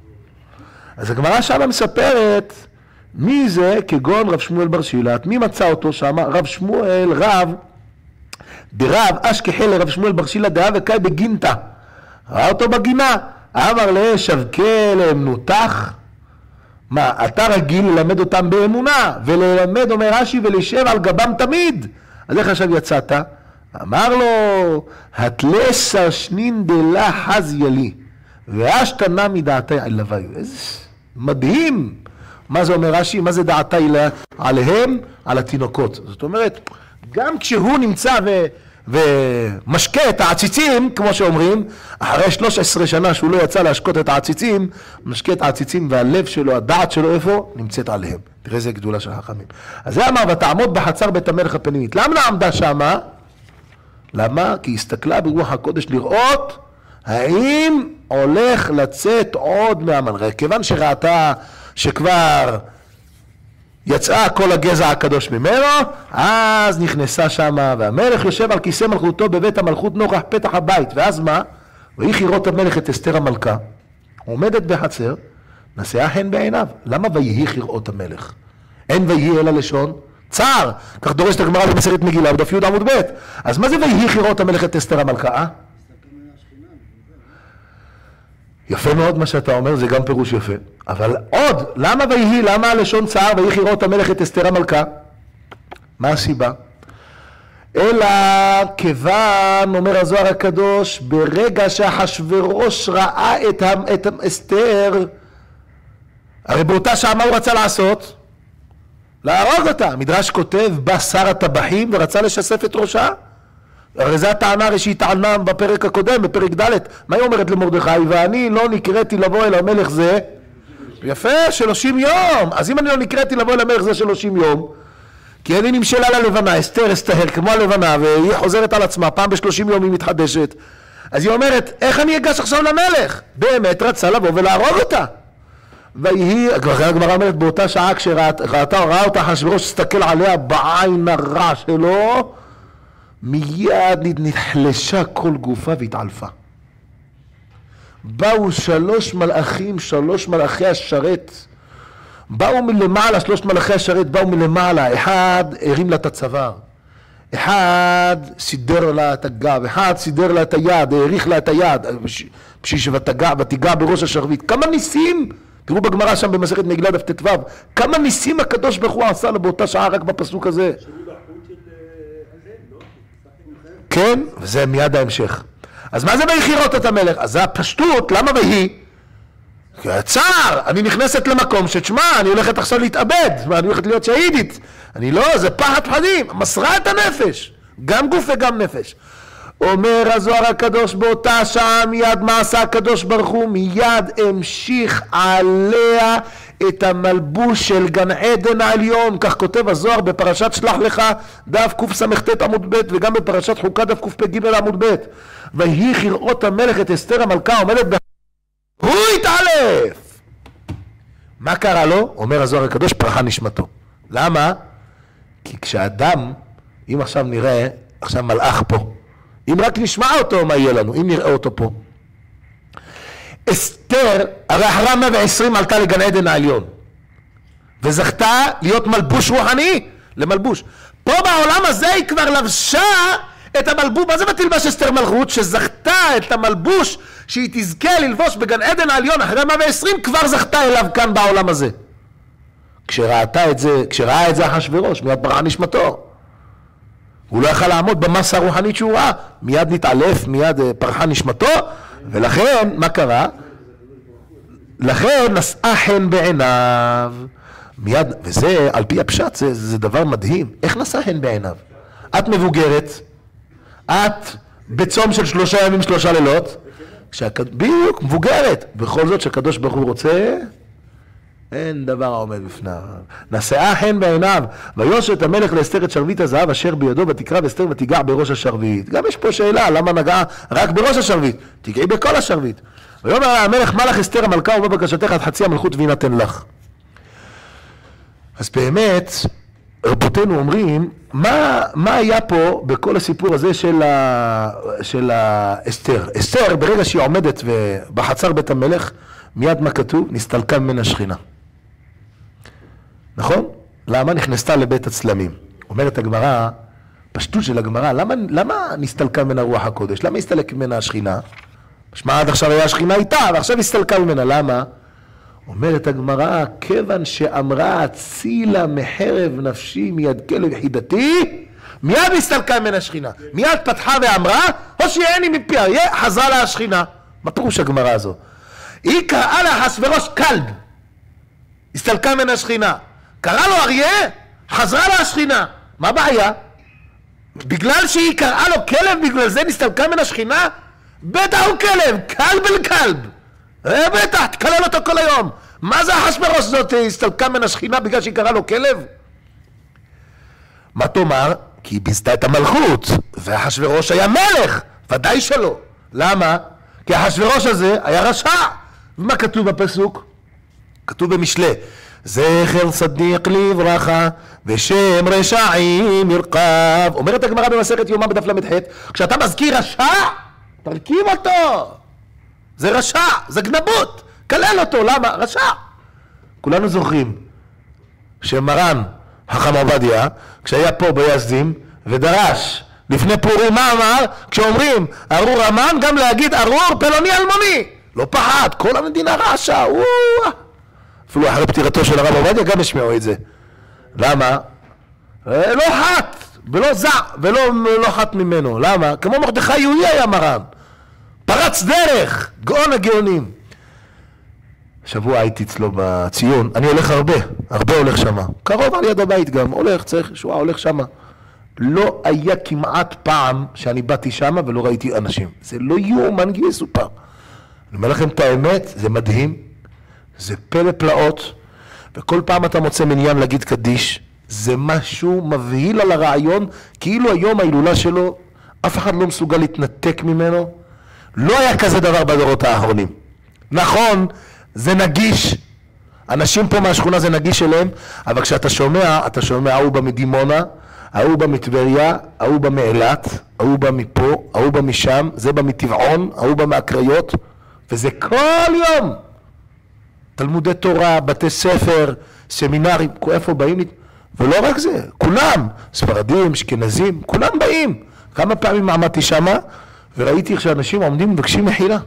אז הגמרא שמה מספרת, מי זה כגון רב שמואל בר שילת? מי מצא אותו שם? רב שמואל, רב דרב אשכחל לרב שמואל בר שילא דאה וקאי בגינתא. ראה אותו בגינה, אמר לה שבקה לאמנותך. מה, אתה רגיל ללמד אותם באמונה, וללמד אומר רש"י ולשב על גבם תמיד. אז איך עכשיו יצאת? אמר לו, התלה סרשנין דלה חזיה לי, ואשתנה מדעתי עליו. איזה מדהים. מה זה אומר רש"י? מה זה דעתי עליהם? על התינוקות. זאת אומרת, גם כשהוא נמצא ו... ומשקה את העציצים, כמו שאומרים, אחרי שלוש עשרה שנה שהוא לא יצא להשקות את העציצים, משקה את העציצים והלב שלו, הדעת שלו איפה? נמצאת עליהם. תראה איזה גדולה של החכמים. אז זה אמר, ותעמוד בחצר בית המלך הפנימית. למה עמדה שמה? למה? כי הסתכלה ברוח הקודש לראות האם הולך לצאת עוד מהמלך. כיוון שראתה שכבר יצאה כל הגזע הקדוש ממנו, אז נכנסה שמה, והמלך יושב על כיסא מלכותו בבית המלכות נוכח פתח הבית. ואז מה? ויהי חירות המלך את אסתר המלכה, עומדת בחצר, נשאה חן בעיניו. למה ויהי חירות המלך? אין ויהי אלא לשון צער. כך דורשת הגמרא במסכת מגילה בדף י' עמוד ב'. אז מה זה ויהי חירות המלך את אסתר המלכה? אה? יפה מאוד מה שאתה אומר, זה גם פירוש יפה. אבל עוד, למה ויהי, למה לשון צער ויהי חירות המלך את אסתר המלכה? מה הסיבה? אלא כיוון, אומר הזוהר הקדוש, ברגע שאחשוורוש ראה את, את אסתר, הרי באותה שעה מה הוא רצה לעשות? להרוג אותה. המדרש כותב, בא שר הטבחים ורצה לשסף את ראשה. הרי זו הטענה הרי שהיא טענה בפרק הקודם, בפרק ד'. מה היא אומרת למרדכי? ואני לא נקראתי לבוא אל המלך זה, יפה, שלושים יום. אז אם אני לא נקראתי לבוא אל המלך זה שלושים יום, כי אני נמשלה ללבנה, אסתר אסתהל כמו הלבנה, והיא חוזרת על עצמה, פעם בשלושים יום היא מתחדשת. אז היא אומרת, איך אני אגש עכשיו למלך? באמת רצה לבוא ולהרוג אותה. והיא, הגמרא אומרת, באותה שעה כשראתה, ראה אותה אחשוורוש, הסתכל עליה בעין הרע שלו, מיד נחלשה כל גופה והתעלפה. באו שלוש מלאכים, שלוש מלאכי השרת, באו מלמעלה, שלוש מלאכי השרת באו מלמעלה, אחד הרים לה את הצוואר, אחד סידר לה את הגב, אחד סידר לה את היד, העריך לה את היד, בשביל שתגע, ותיגע בראש השרביט. כמה ניסים, תראו בגמרא שם במסכת מגילה דף ט"ו, כמה ניסים הקדוש ברוך הוא עשה לה באותה שעה רק בפסוק הזה. כן, וזה מיד ההמשך. אז מה זה ויהי חירות את המלך? אז זה הפשטות, למה ויהי? כי הצער, אני נכנסת למקום שתשמע, אני הולכת עכשיו להתאבד, אני הולכת להיות שהידית. אני לא, זה פחד פחדים, מסרה את הנפש, גם גוף וגם נפש. אומר הזוהר הקדוש באותה שעה, מיד מה עשה הקדוש ברוך הוא? מיד המשיך עליה את המלבוש של גן עדן העליון. כך כותב הזוהר בפרשת שלח לך דף קס"ט עמוד ב', וגם בפרשת חוקה דף קפ"ג עמוד ב'. ויהי חירות המלך את אסתר המלכה עומדת ב... הוא התעלף. מה קרה לו? אומר הזוהר הקדוש, פרחה נשמתו. למה? כי כשאדם, אם עכשיו נראה, עכשיו מלאך פה, אם רק נשמע אותו, מה יהיה לנו? אם נראה אותו פה. אסתר, הרי אחרי מאה ועשרים עלתה לגן עדן העליון, וזכתה להיות מלבוש רוחני, למלבוש. פה בעולם הזה היא כבר לבשה את המלבוש. מה זה בתלבש אסתר מלכות? שזכתה את המלבוש שהיא תזכה ללבוש בגן עדן העליון, אחרי מאה ועשרים כבר זכתה אליו כאן בעולם הזה. כשראתה את זה, כשראה את זה אחשוורוש, מיד פרחה נשמתו. הוא לא יכל לעמוד במסה הרוחנית שהוא ראה, מיד נתעלף, מיד פרחה נשמתו, ולכן, מה קרה? לכן נשאה חן בעיניו, מיד, וזה, על פי הפשט, זה, זה דבר מדהים. איך נשאה חן בעיניו? את מבוגרת, את בצום של שלושה ימים, שלושה לילות, בדיוק, מבוגרת, בכל זאת שהקדוש ברוך הוא רוצה, אין דבר העומד בפניו. נשאה חן בעיניו, ויושט המלך לאסתר את שרביט הזהב אשר בידו, ותקרא ואסתר ותיגע בראש השרביט. גם יש פה שאלה, למה נגעה רק בראש השרביט? תיגעי בכל השרביט. ויאמר המלך, מה לך אסתר המלכה ובא בקשתך עד חצי המלכות ויינתן לך. אז באמת, רבותינו אומרים, מה, מה היה פה בכל הסיפור הזה של, ה, של האסתר? אסתר, ברגע שהיא עומדת בחצר בית המלך, מיד מה כתוב? נסתלקה ממנה שכינה. נכון? למה? נכנסתה לבית הצלמים. אומרת הגמרא, פשטות של הגמרא, למה, למה נסתלקה ממנה רוח הקודש? למה הסתלק ממנה השכינה? משמע עד עכשיו היה השכינה איתה, ועכשיו הסתלקה ממנה, למה? אומרת הגמרא, כיוון שאמרה הצילה מחרב נפשי מיד כלב חידתי, מיד הסתלקה ממנה השכינה, מיד פתחה ואמרה, הושיעני מפיה, חזרה לה השכינה. מה פירוש הגמרא הזו? היא קראה לה אחשוורוש כלב, הסתלקה ממנה השכינה, קרא לו אריה, חזרה לה השכינה. מה הבעיה? בגלל שהיא קראה לו כלב, בגלל זה נסתלקה ממנה השכינה? בטח הוא כלב, כלב אל כלב. אה, בטח, תקלל אותו כל היום. מה זה אחשוורוש זאת הסתלקה ממנה השכינה בגלל שהיא קראה לו כלב? מה תאמר? כי היא ביזתה את המלכות, ואחשוורוש היה מלך, ודאי שלא. למה? כי אחשוורוש הזה היה רשע. ומה כתוב בפסוק? כתוב במשלי, זכר צדיק לברכה ושם רשעים ירקב. אומרת הגמרא במסכת יומא בדף למ"ח, כשאתה מזכיר רשע, תרכיב אותו. זה רשע, זה גנבות, כלל אותו. למה? רשע. כולנו זוכרים שמרן חכם עובדיה, כשהיה פה ביזדים ודרש לפני פורים, מה אמר? כשאומרים ארור המן, גם להגיד ארור פלוני אלמוני. לא פחד, כל המדינה רעשה. אפילו אחרי פטירתו של הרב עובדיה גם השמיעו את זה. למה? לא חת ולא זע ולא לא חת ממנו. למה? כמו מרדכי יהודי היה מרן, פרץ דרך, גאון הגאונים. שבוע הייתי אצלו בציון, אני הולך הרבה, הרבה הולך שמה, קרוב על יד הבית גם, הולך, צריך שואה, הולך שמה. לא היה כמעט פעם שאני באתי שמה ולא ראיתי אנשים. זה לא יאומן כי יסופר. אני אומר לכם את האמת, זה מדהים, זה פלא פלאות, וכל פעם אתה מוצא מניין להגיד קדיש, זה משהו מבהיל על הרעיון, כאילו היום ההילולה שלו, אף אחד לא מסוגל להתנתק ממנו. לא היה כזה דבר בדורות האחרונים. נכון, זה נגיש, אנשים פה מהשכונה זה נגיש אליהם, אבל כשאתה שומע, אתה שומע, ההוא בא מדימונה, ההוא בא מטבריה, ההוא בא מאילת, ההוא בא מפה, ההוא בא משם, זה בא מטבעון, ההוא בא מהקריות, וזה כל יום. תלמודי תורה, בתי ספר, סמינרים, איפה באים? ולא רק זה, כולם, ספרדים, אשכנזים, כולם באים. כמה פעמים עמדתי שמה, וראיתי איך שאנשים עומדים ומבקשים מחילה.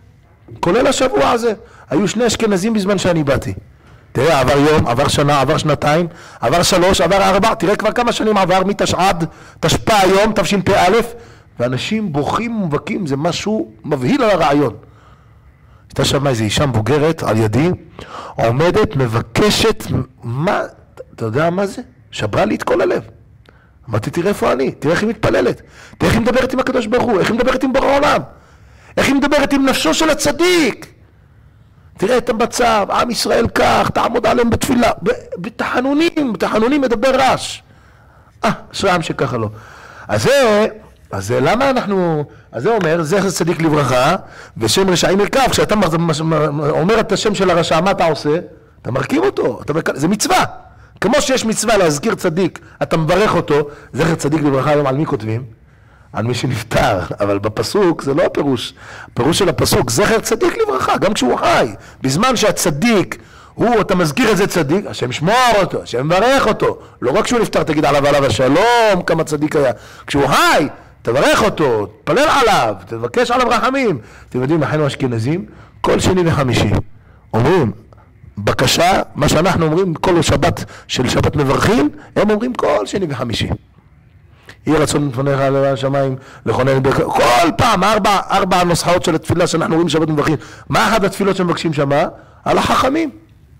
כולל השבוע הזה. היו שני אשכנזים בזמן שאני באתי. תראה, עבר יום, עבר שנה, עבר שנתיים, עבר שלוש, עבר ארבע, תראה כבר כמה שנים עבר, מתשעד, תשפע היום, תשפ"א, ואנשים בוכים ומבקים, זה משהו מבהיל על הרעיון. הייתה שם איזו אישה מבוגרת על ידי, עומדת, מבקשת, מה, אתה יודע מה זה? שברה לי את כל הלב. אמרתי, תראה איפה אני, תראה איך היא מתפללת, תראה איך היא מדברת עם הקדוש ברוך הוא, איך היא מדברת עם בורא עולם, איך היא מדברת עם נפשו של הצדיק. תראה את המצב, עם ישראל כך, תעמוד עליהם בתפילה, בתחנונים, בתחנונים מדבר רש. אה, אשרי עם שככה לא. אז זה, אז זה, למה אנחנו, אז זה אומר, זכר צדיק לברכה, ושם רשעים ירקב. כשאתה אומר את השם של הרשע, מה אתה עושה? אתה מרכיב אותו, אתה מרכיב, זה מצווה. כמו שיש מצווה להזכיר צדיק, אתה מברך אותו, זכר צדיק לברכה, היום על מי כותבים? על מי שנפטר, אבל בפסוק זה לא הפירוש, הפירוש של הפסוק, זכר צדיק לברכה, גם כשהוא חי, בזמן שהצדיק, הוא, אתה מזכיר את זה צדיק, השם שמור אותו, השם מברך אותו, לא רק כשהוא נפטר תגיד עליו עליו השלום, כמה צדיק היה, כשהוא חי, תברך אותו, תפלל עליו, תבקש עליו רחמים. אתם יודעים, אחינו אשכנזים, כל שני וחמישי, אומרים, בקשה, מה שאנחנו אומרים, כל שבת של שבת מברכים, הם אומרים כל שני וחמישי. יהיה רצון לפניך על השמיים, לכונן ברכות, כל פעם, ארבע, ארבע הנוסחאות של התפילה שאנחנו רואים שבת מברכים. מה אחת התפילות שמבקשים שמה? על החכמים.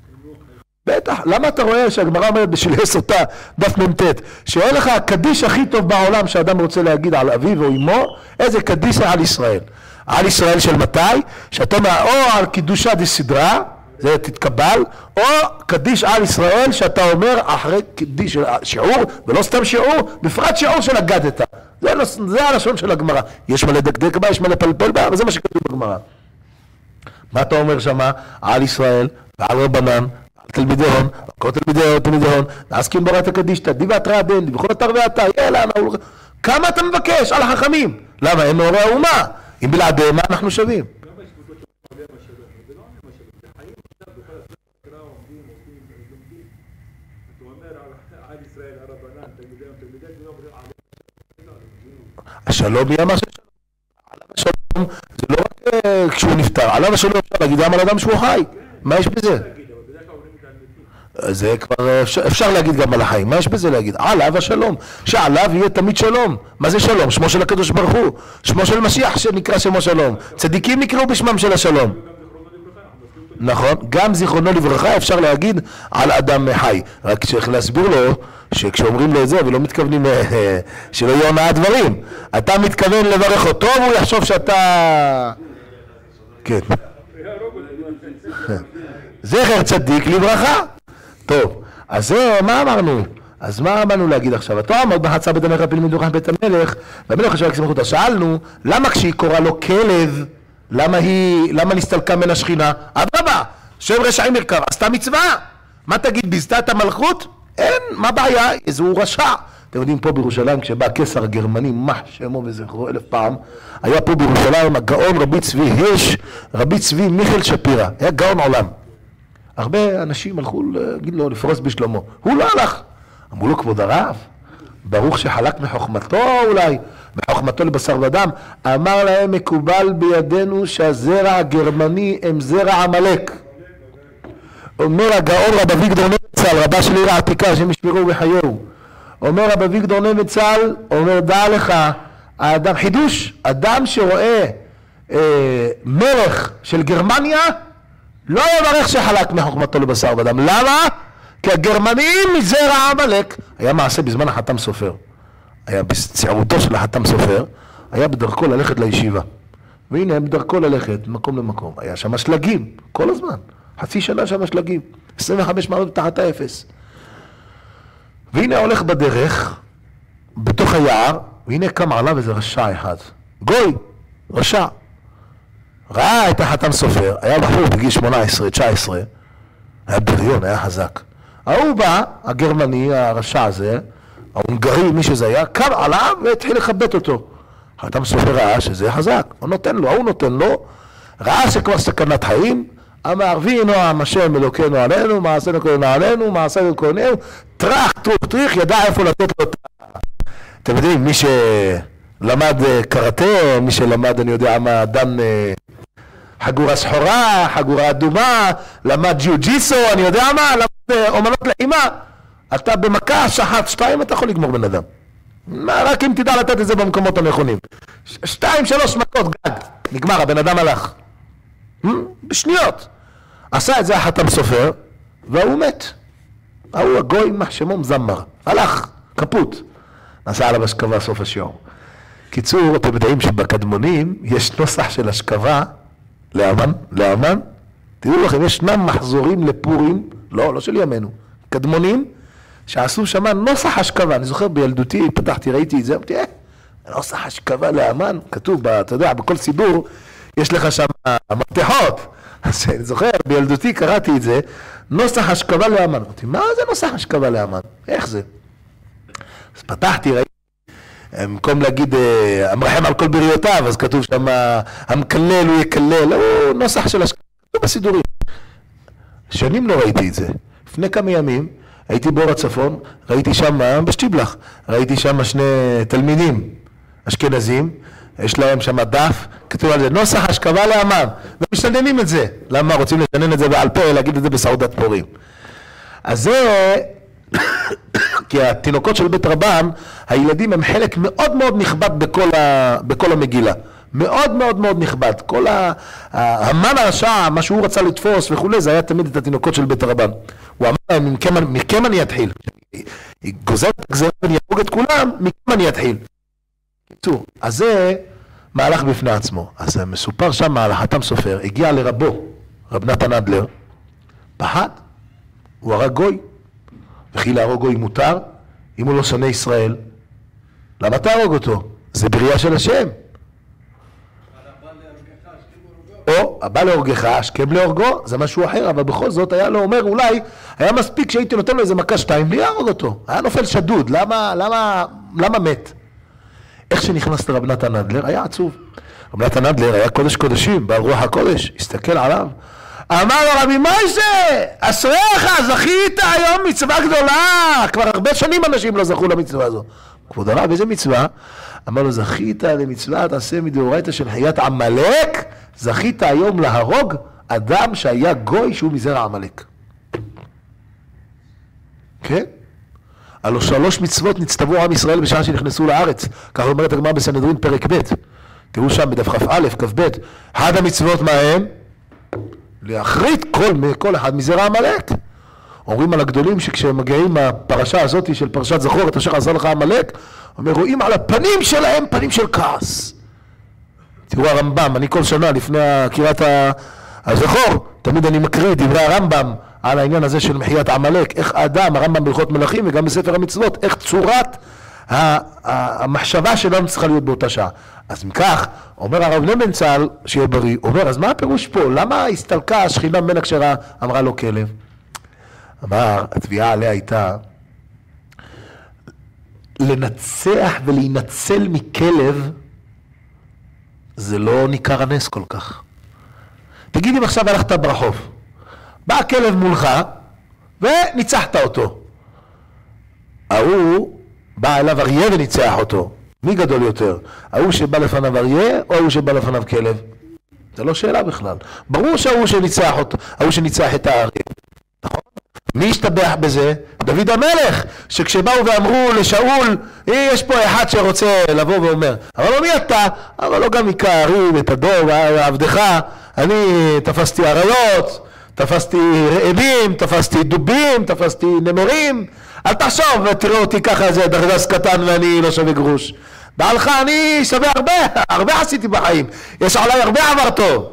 בטח, למה אתה רואה שהגמרא אומרת בשלהי סוטה, דף מ"ט, שאין לך הקדיש הכי טוב בעולם שאדם רוצה להגיד על אביו או אמו, איזה קדיש על ישראל. על ישראל של מתי? שאתה מה, או על קידושה דסדרה, זה תתקבל, או קדיש על ישראל שאתה אומר אחרי קדיש שיעור, ולא סתם שיעור, בפרט שיעור של אגדתא. זה, זה הלשון של הגמרא. יש מה לדקדק בה, יש מה לפלפל בה, וזה מה שכתוב בגמרא. מה אתה אומר שמה? על ישראל, ועל רבנן, על תלמידי הון, כל תלמידי תלמידי הון, נעסקים בורת הקדיש, תדי והתרא דין, די בכל אתר ואתר, יאללה, כמה אתה מבקש על החכמים? למה? הם מאורי האומה. אם בלעדיהם, מה אנחנו שווים? השלום היא אמר ששלום. עליו השלום זה לא רק כשהוא נפטר, עליו השלום אפשר להגיד גם על אדם שהוא חי. מה יש בזה? זה כבר אפשר, אפשר להגיד גם על החיים. מה יש בזה להגיד? עליו השלום. שעליו יהיה תמיד שלום. מה זה שלום? שמו של הקדוש ברוך הוא. שמו של משיח שנקרא שמו שלום. צדיקים נקראו בשמם של השלום. נכון, גם זיכרונו לברכה אפשר להגיד על אדם חי. רק צריך להסביר לו שכשאומרים לו את זה ולא מתכוונים שלא יהיו הונאה דברים, אתה מתכוון לברך אותו והוא יחשוב שאתה... כן. זכר צדיק לברכה. טוב, אז זה מה אמרנו? אז מה אמרנו להגיד עכשיו? אתה עמוד בחצר בית המלך הפיל מדוכן בית המלך והמלך חשב כסמכותא. שאלנו למה כשהיא קוראה לו כלב, למה היא, למה נסתלקה מן השכינה? אדרבה, שם רשעים ירכב, עשתה מצווה. מה תגיד, ביזתה את המלכות? אין, מה בעיה? איזה הוא רשע. אתם יודעים, פה בירושלים, כשבא הקיסר הגרמני, מה שמו וזכרו אלף פעם, היה פה בירושלים הגאון רבי צבי הירש, רבי צבי מיכאל שפירא, היה גאון עולם. הרבה אנשים הלכו להגיד לו לפרוס בשלמה, הוא לא הלך. אמרו לו, כבוד הרב, ברוך שחלק מחוכמתו אולי, מחוכמתו לבשר ודם, אמר להם, מקובל בידינו שהזרע הגרמני הם זרע עמלק. אומר הגאון רב אביגדור נבצל, רבה של עיר העתיקה, שמשמרו בחיהו, אומר רב אביגדור נבצל, אומר דע לך, האדם, חידוש, אדם שרואה אה, מלך של גרמניה, לא יברך שחלק מחוכמתו לבשר ודם. למה? כי הגרמנים מזרע עמלק. היה מעשה בזמן החתם סופר, היה בצערותו של החתם סופר, היה בדרכו ללכת לישיבה, והנה בדרכו ללכת מקום למקום, היה שם שלגים כל הזמן, חצי שנה שם שלגים, עשרים וחמש מעלות תחת האפס. והנה הולך בדרך בתוך היער, והנה קם עליו איזה רשע אחד, גוי, רשע. ראה את החתם סופר, היה בחור בגיל שמונה עשרה תשע עשרה, היה בריון, היה חזק. ההוא בא, הגרמני, הרשע הזה, ההונגרי, מי שזה היה, קם עליו והתחיל לחבט אותו. החתם סופר ראה שזה חזק, הוא נותן לו, הוא נותן לו, ראה שכבר סכנת חיים, אמר וינו עם השם אלוקינו עלינו, מעשינו כהנו עלינו, מעשינו כהנו, טרח, טרוח, טריח, ידע איפה לתת לו את ה... אתם יודעים, מי שלמד קראטה, מי שלמד, אני יודע מה, דן חגורה שחורה, חגורה אדומה, למד ג'יו-ג'יסו, אני יודע מה, למד אומנות לאימה, אתה במכה, שחת, שתיים, אתה יכול לגמור בן אדם. מה, רק אם תדע לתת את זה במקומות הנכונים. שתיים, שלוש מכות, גג, נגמר, הבן אדם הלך. בשניות. עשה את זה החתם סופר, והוא מת. ההוא הגוי, מה שמו מזמר. הלך, כפות. נסע עליו השכבה סוף השיעור. קיצור, אתם יודעים שבקדמונים יש נוסח של השכבה לאמן, לאמן. תראו לכם, ישנם מחזורים לפורים, לא, לא של ימינו, קדמונים, שעשו שמה נוסח השכבה. אני זוכר בילדותי, פתחתי, ראיתי את זה, אמרתי, אה, נוסח השכבה לאמן, כתוב, אתה יודע, בכל סידור, יש לך שם מפתחות. אז אני זוכר, בילדותי קראתי את זה, נוסח השכבה לאמן. אמרתי, מה זה נוסח השכבה לאמן? איך זה? אז פתחתי, ראיתי, במקום להגיד, המרחם על כל בריאותיו, אז כתוב שם, המקלל הוא יקלל, הוא נוסח של השכבה, כתוב בסידורים. שנים לא ראיתי את זה. לפני כמה ימים, הייתי באור הצפון, ראיתי שם, בשטיבלח, ראיתי שם שני תלמידים אשכנזים, יש להם שם דף, כתוב על זה, נוסח השכבה לאמן, ומשתננים את זה. למה? רוצים לשנן את זה בעל פה, להגיד את זה בסעודת פורים. אז זה, כי התינוקות של בית רבם, הילדים הם חלק מאוד מאוד נכבד בכל, ה... בכל המגילה. מאוד מאוד מאוד נכבד. כל ה... המן הרשע, מה שהוא רצה לתפוס וכו', זה היה תמיד את התינוקות של בית רבם. הוא אמר, מכם אני אתחיל. היא גוזרת את הגזרה ואני ארוג את כולם, מכם אני אתחיל. אז זה מהלך בפני עצמו. אז מסופר שם על החתם סופר, הגיע לרבו, רב נתן אדלר, פחד, הוא הרג גוי, וכי להרוג גוי מותר, אם הוא לא שונא ישראל, למה תהרוג אותו? זה בריאה של השם. או, הבא להורגך, השכם להורגו, זה משהו אחר, אבל בכל זאת היה לו אומר, אולי היה מספיק שהייתי נותן לו איזה מכה שתיים, בלי להרוג אותו. היה נופל שדוד, למה, למה, למה מת? איך שנכנס לרב נתן אדלר, היה עצוב. רב נתן אדלר היה קודש קודשים, בעל רוח הקודש, הסתכל עליו, אמר לו רבי מוישה, אשריך, זכית היום מצווה גדולה. כבר הרבה שנים אנשים לא זכו למצווה הזו. כבוד הרב, איזה מצווה? אמר לו, זכית למצווה תעשה מדאורייתא של חיית עמלק, זכית היום להרוג אדם שהיה גוי שהוא מזרע עמלק. כן? הלא שלוש מצוות נצטוו עם ישראל בשעה שנכנסו לארץ. כך אומרת הגמרא בסנהדרין פרק ב'. תראו שם בדף כ"א, כ"ב. אחד המצוות מה הם? להחריט כל, כל אחד מזרע עמלק. אומרים על הגדולים שכשהם מגיעים מהפרשה הזאת של פרשת זכור, את אשר עשה לך עמלק, אומר, רואים על הפנים שלהם פנים של כעס. תראו הרמב"ם, אני כל שנה לפני קריאת הזכור, תמיד אני מקריא דברי הרמב"ם על העניין הזה של מחיית עמלק, איך האדם, הרמב"ם בהלכות מלכים וגם בספר המצוות, איך צורת המחשבה שלנו צריכה להיות באותה שעה. אז אם כך, אומר הרב נבנצל, שיהיה בריא, אומר, אז מה הפירוש פה? למה הסתלקה השכינה ממנה כשרה אמרה לו כלב? אמר, התביעה עליה הייתה לנצח ולהינצל מכלב, זה לא ניכר הנס כל כך. תגיד אם עכשיו הלכת ברחוב, בא הכלב מולך וניצחת אותו. ההוא בא אליו אריה וניצח אותו. מי גדול יותר? ההוא שבא לפניו אריה או ההוא שבא לפניו כלב? זה לא שאלה בכלל. ברור שההוא שניצח אותו, ההוא שניצח את האריה. נכון? מי השתבח בזה? דוד המלך, שכשבאו ואמרו לשאול, יש פה אחד שרוצה לבוא ואומר, אבל לא מי אתה? אבל לא גם עיקר הארי ואת הדור ועבדך, אני תפסתי אריות, תפסתי רעבים, תפסתי דובים, תפסתי נמרים, אל תחשוב ותראה אותי ככה איזה דרגס קטן ואני לא שווה גרוש. בעלך אני שווה הרבה, הרבה עשיתי בחיים, יש עליי הרבה עבר טוב.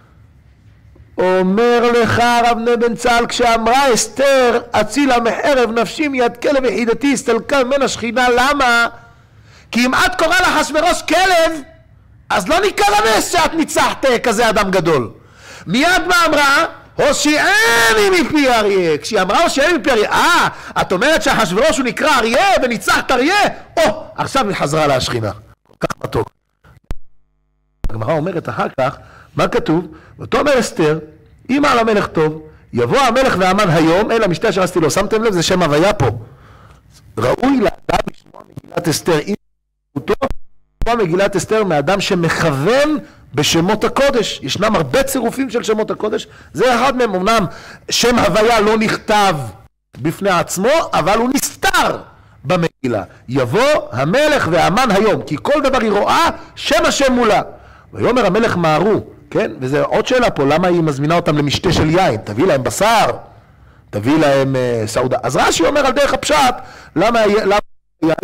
אומר לך רב נבנצל, כשאמרה אסתר, אצילה מחרב נפשי מיד כלב יחידתי, הסתלקה ממנה שכינה, למה? כי אם את קורא לאחשוורוש כלב, אז לא ניכר הנס שאת ניצחת כזה אדם גדול. מיד מה אמרה? הושיעני מפי אריה. כשהיא אמרה הושיעני מפי אריה, אה, את אומרת שאחשוורוש הוא נקרא אריה וניצחת אריה? או, עכשיו היא חזרה להשכינה. כך מתוק. הגמרא אומרת אחר כך, מה כתוב? ואותו אומר אסתר, אם על המלך טוב, יבוא המלך והמן היום, אל המשתה אשר עשיתי לו. שמתם לב, זה שם הוויה פה. ראוי לאדם לשמוע מגילת אסתר, אם הוא טוב, לשמוע מגילת אסתר מאדם שמכוון בשמות הקודש. ישנם הרבה צירופים של שמות הקודש, זה אחד מהם. אמנם שם הוויה לא נכתב בפני עצמו, אבל הוא נסתר במגילה. יבוא המלך והמן היום, כי כל דבר היא רואה, שם השם מולה. ויאמר המלך מהרו, כן? וזה עוד שאלה פה, למה היא מזמינה אותם למשתה של יין? תביא להם בשר, תביא להם uh, סעודה. אז רש"י אומר על דרך הפשט, למה יין?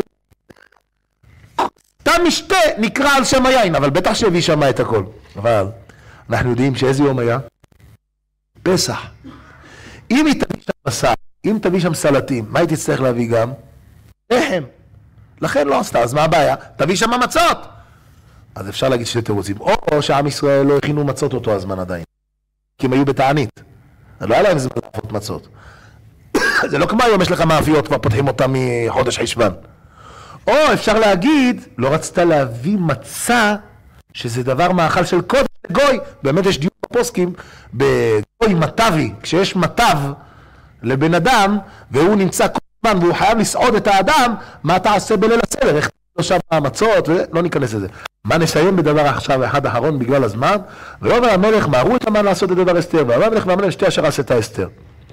תם משתה נקרא על שם היין, אבל בטח שהביא שמה את הכל. אבל אנחנו יודעים שאיזה יום היה? פסח. אם היא תביא שם בשר, אם תביא שם סלטים, מה היא תצטרך להביא גם? לחם. לכן לא עשתה, אז מה הבעיה? תביא שם מצות. אז אפשר להגיד שתי תירוצים, או שעם ישראל לא הכינו מצות אותו הזמן עדיין, כי הם היו בתענית, לא היה להם זמן לעשות מצות. זה לא כמו היום יש לך מאפיות, כבר פותחים אותם מחודש חשבן. או אפשר להגיד, לא רצית להביא מצה, שזה דבר מאכל של קודש גוי. באמת יש דיון בפוסקים בגוי מטבי, כשיש מטב לבן אדם, והוא נמצא כל הזמן והוא חייב לסעוד את האדם, מה תעשה בליל הסדר? איך לא שם המצות, ולא ניכנס לזה. מה נסיים בדבר עכשיו אחד אחרון בגלל הזמן? ויאמר המלך מהרו את המן לעשות את דבר אסתר, ואמר המלך והמן לשתי אשר עשתה אסתר.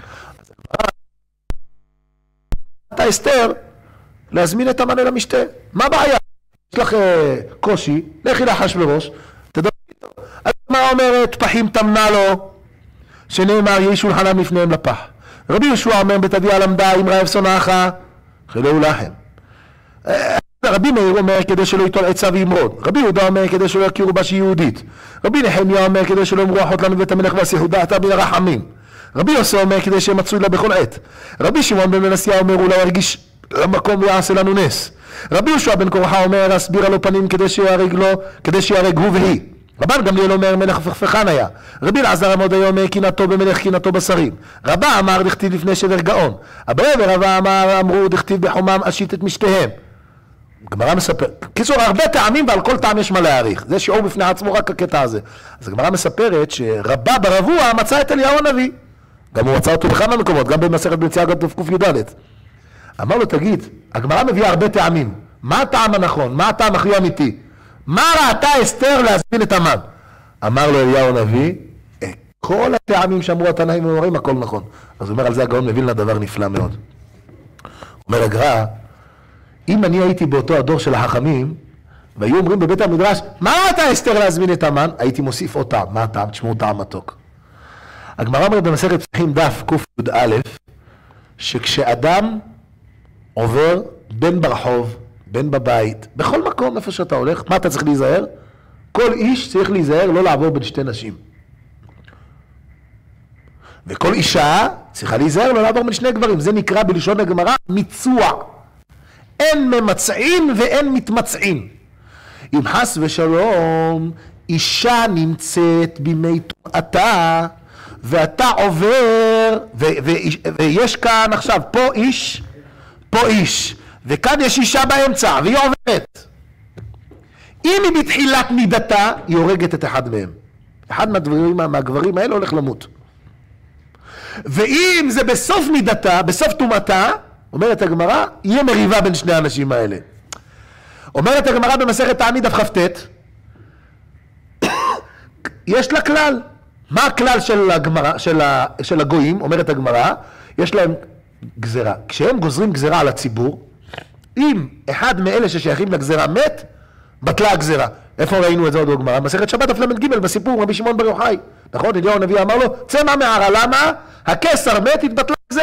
עשתה אסתר להזמין את המן אל המשתה. מה בעיה? יש לך קושי, לכי לאחשוורוש, תדבר איתו. אז מה אומרת פחים תמנה לו, שנאמר יהי שולחנם לפניהם לפח. רבי יהושע אומר בתביעה למדה אם רעב שונאך חילהו לחם. רבי מאיר אומר כדי שלא ייטול עצה וימרוד. רבי יהודה אומר כדי שלא יכירו בה שהיא יהודית. רבי נחמיה אומר כדי שלא יאמרו אחות לנו בית המלך והשיחו דעתה בין הרחמים. רבי יוסי אומר כדי שמצוי לה בכל עת. רבי שמעון בן מנסיה אומר אולי ירגיש למקום ויעשה לנו נס. רבי יהושע בן קורחה אומר הסבירה לו פנים כדי שיהרג לו, כדי שיהרג הוא והיא. רבן גמליאל אומר מלך הפכפכן היה. רבי אלעזר עמודאי אומר קינתו במלך קינתו בשרים. רבא אמר דכתיב לפני שבר גאון. אביה ורבא אמר אמרו דכתיב בחומם אשית את משתיהם. הגמרא מספר, קיצור, הרבה טעמים ועל כל טעם יש מה להעריך. זה שיעור בפני עצמו רק הקטע הזה. אז הגמרא מספרת שרבה ברבוע מצא את אליהו הנביא. גם הוא מצא אותו בכמה מקומות, גם במסכת בנצי אגת ק"ד. אמר לו, תגיד, הגמרא מביאה הרבה טעמים. מה הטעם הנכון? מה הטעם הכי אמיתי? מה ראתה אסתר להזמין את המן? אמר לו אליהו הנביא, כל הטעמים שאמרו התנאים אומרים, הכל נכון. אז הוא אומר, על זה הגאון מווילנה דבר נפלא מאוד. אומר הגר"א, אם אני הייתי באותו הדור של החכמים, והיו אומרים בבית המדרש, מה ראתה אסתר להזמין את המן? הייתי מוסיף עוד טעם. מה הטעם? תשמעו טעם מתוק. הגמרא אומרת במסכת פסחים דף ק"א, שכשאדם עובר בין ברחוב, בין בבית, בכל מקום איפה שאתה הולך, מה אתה צריך להיזהר? כל איש צריך להיזהר לא לעבור בין שתי נשים. וכל אישה צריכה להיזהר לא לעבור בין שני גברים. זה נקרא בלשון הגמרא מיצוע. אין ממצעים ואין מתמצעים. אם חס ושלום אישה נמצאת בימי טומאתה ואתה עובר ו- ו- ויש כאן עכשיו פה איש, פה איש, וכאן יש אישה באמצע והיא עוברת. אם היא בתחילת מידתה היא הורגת את אחד מהם. אחד מהדברים, מהגברים האלה הולך למות. ואם זה בסוף מידתה, בסוף טומאתה, אומרת הגמרא, יהיה מריבה בין שני האנשים האלה. אומרת הגמרא במסכת תענית דף כ"ט, יש לה כלל. מה הכלל של הגמרא, של, ה, של הגויים? אומרת הגמרא, יש להם גזרה. כשהם גוזרים גזרה על הציבור, אם אחד מאלה ששייכים לגזרה מת, בטלה הגזרה. איפה ראינו את זה עוד בגמרא? מסכת שבת דף למד ג' בסיפור רבי שמעון בר יוחאי. נכון? אליהו הנביא אמר לו, צא מהמערה, למה? הקיסר מת, התבטלה הגזרה.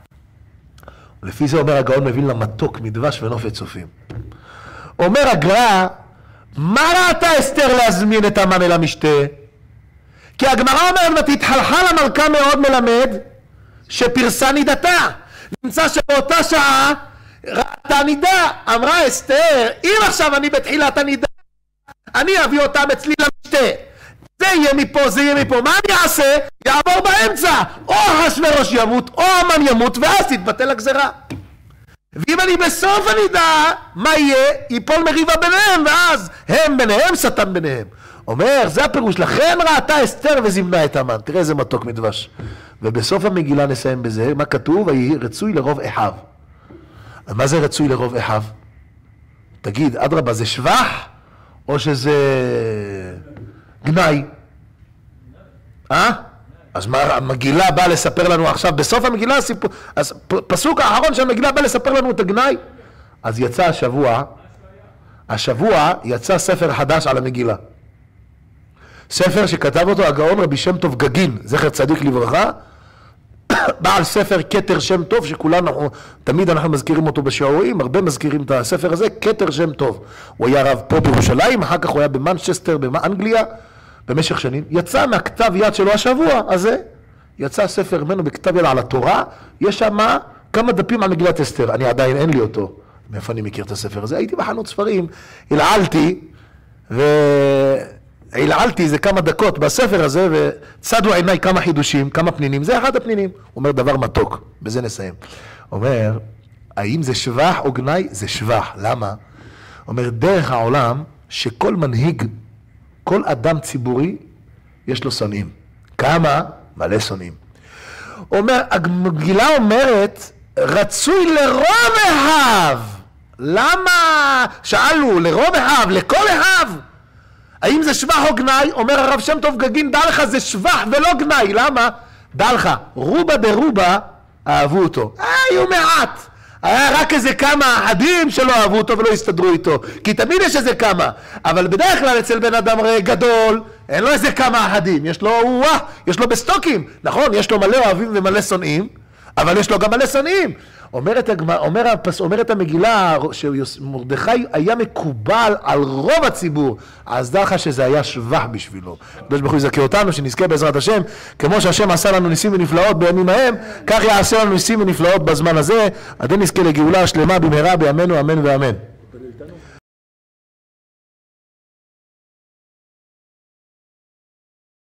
לפי זה אומר הגאון מווילנה מתוק מדבש ונופת צופים. אומר הגר"א, מה ראתה אסתר להזמין את המן אל המשתה? כי הגמרא אומרת, ותתחלחל המלכה מאוד מלמד, שפרסה נידתה. נמצא שבאותה שעה ראתה נידה. אמרה אסתר, אם עכשיו אני בתחילת הנידה, אני אביא אותם אצלי למשתה. זה יהיה מפה, זה יהיה מפה. מה אני אעשה? יעבור באמצע. או אחשוורוש ימות, או המן ימות, ואז תתבטל הגזרה. ואם אני בסוף הנידה, מה יהיה? ייפול מריבה ביניהם, ואז הם ביניהם, שטן ביניהם. אומר, זה הפירוש, לכן ראתה אסתר וזימנה את המן. תראה איזה מתוק מדבש. ובסוף המגילה נסיים בזה, מה כתוב? ויהי רצוי לרוב אחיו. מה זה רצוי לרוב אחיו? תגיד, אדרבה, זה שבח או שזה גנאי? אה? אז מה, המגילה באה לספר לנו עכשיו, בסוף המגילה, אז פסוק האחרון של המגילה בא לספר לנו את הגנאי. אז יצא השבוע, השבוע יצא ספר חדש על המגילה. ספר שכתב אותו הגאון רבי שם טוב גגין, זכר צדיק לברכה, בעל ספר כתר שם טוב, שכולנו, תמיד אנחנו מזכירים אותו בשיעורים, הרבה מזכירים את הספר הזה, כתר שם טוב. הוא היה רב פה בירושלים, אחר כך הוא היה במנצ'סטר, באנגליה, במשך שנים. יצא מהכתב יד שלו השבוע הזה, יצא ספר ממנו בכתב יד על התורה, יש שם כמה דפים על מגילת אסתר, אני עדיין אין לי אותו. מאיפה אני מכיר את הספר הזה? הייתי בחנות ספרים, הלעלתי, ו... הלעלתי איזה כמה דקות בספר הזה, וצדו עיניי כמה חידושים, כמה פנינים, זה אחד הפנינים. הוא אומר דבר מתוק, בזה נסיים. אומר, האם זה שבח או גנאי? זה שבח. למה? אומר, דרך העולם, שכל מנהיג, כל אדם ציבורי, יש לו שונאים. כמה? מלא שונאים. אומר, המגילה אומרת, רצוי לרוב אחיו. למה? שאלו, לרוב אחיו, לכל אחיו. האם זה שבח או גנאי? אומר הרב שם טוב גגין, דע לך זה שבח ולא גנאי. למה? דע לך, רובה דרובה אהבו אותו. היו מעט. היה רק איזה כמה אחדים שלא אהבו אותו ולא הסתדרו איתו. כי תמיד יש איזה כמה. אבל בדרך כלל אצל בן אדם גדול, אין לו איזה כמה אחדים. יש לו, וואה, יש לו בסטוקים. נכון, יש לו מלא אוהבים ומלא שונאים, אבל יש לו גם מלא שונאים. אומרת, אומר, אומרת המגילה שמרדכי היה מקובל על רוב הציבור, אז דע לך שזה היה שבח בשבילו. הקדוש ברוך הוא יזכה אותנו שנזכה בעזרת השם, כמו שהשם עשה לנו ניסים ונפלאות בימים ההם, כך יעשה לנו ניסים ונפלאות בזמן הזה, עד נזכה לגאולה שלמה במהרה בימינו אמן ואמן.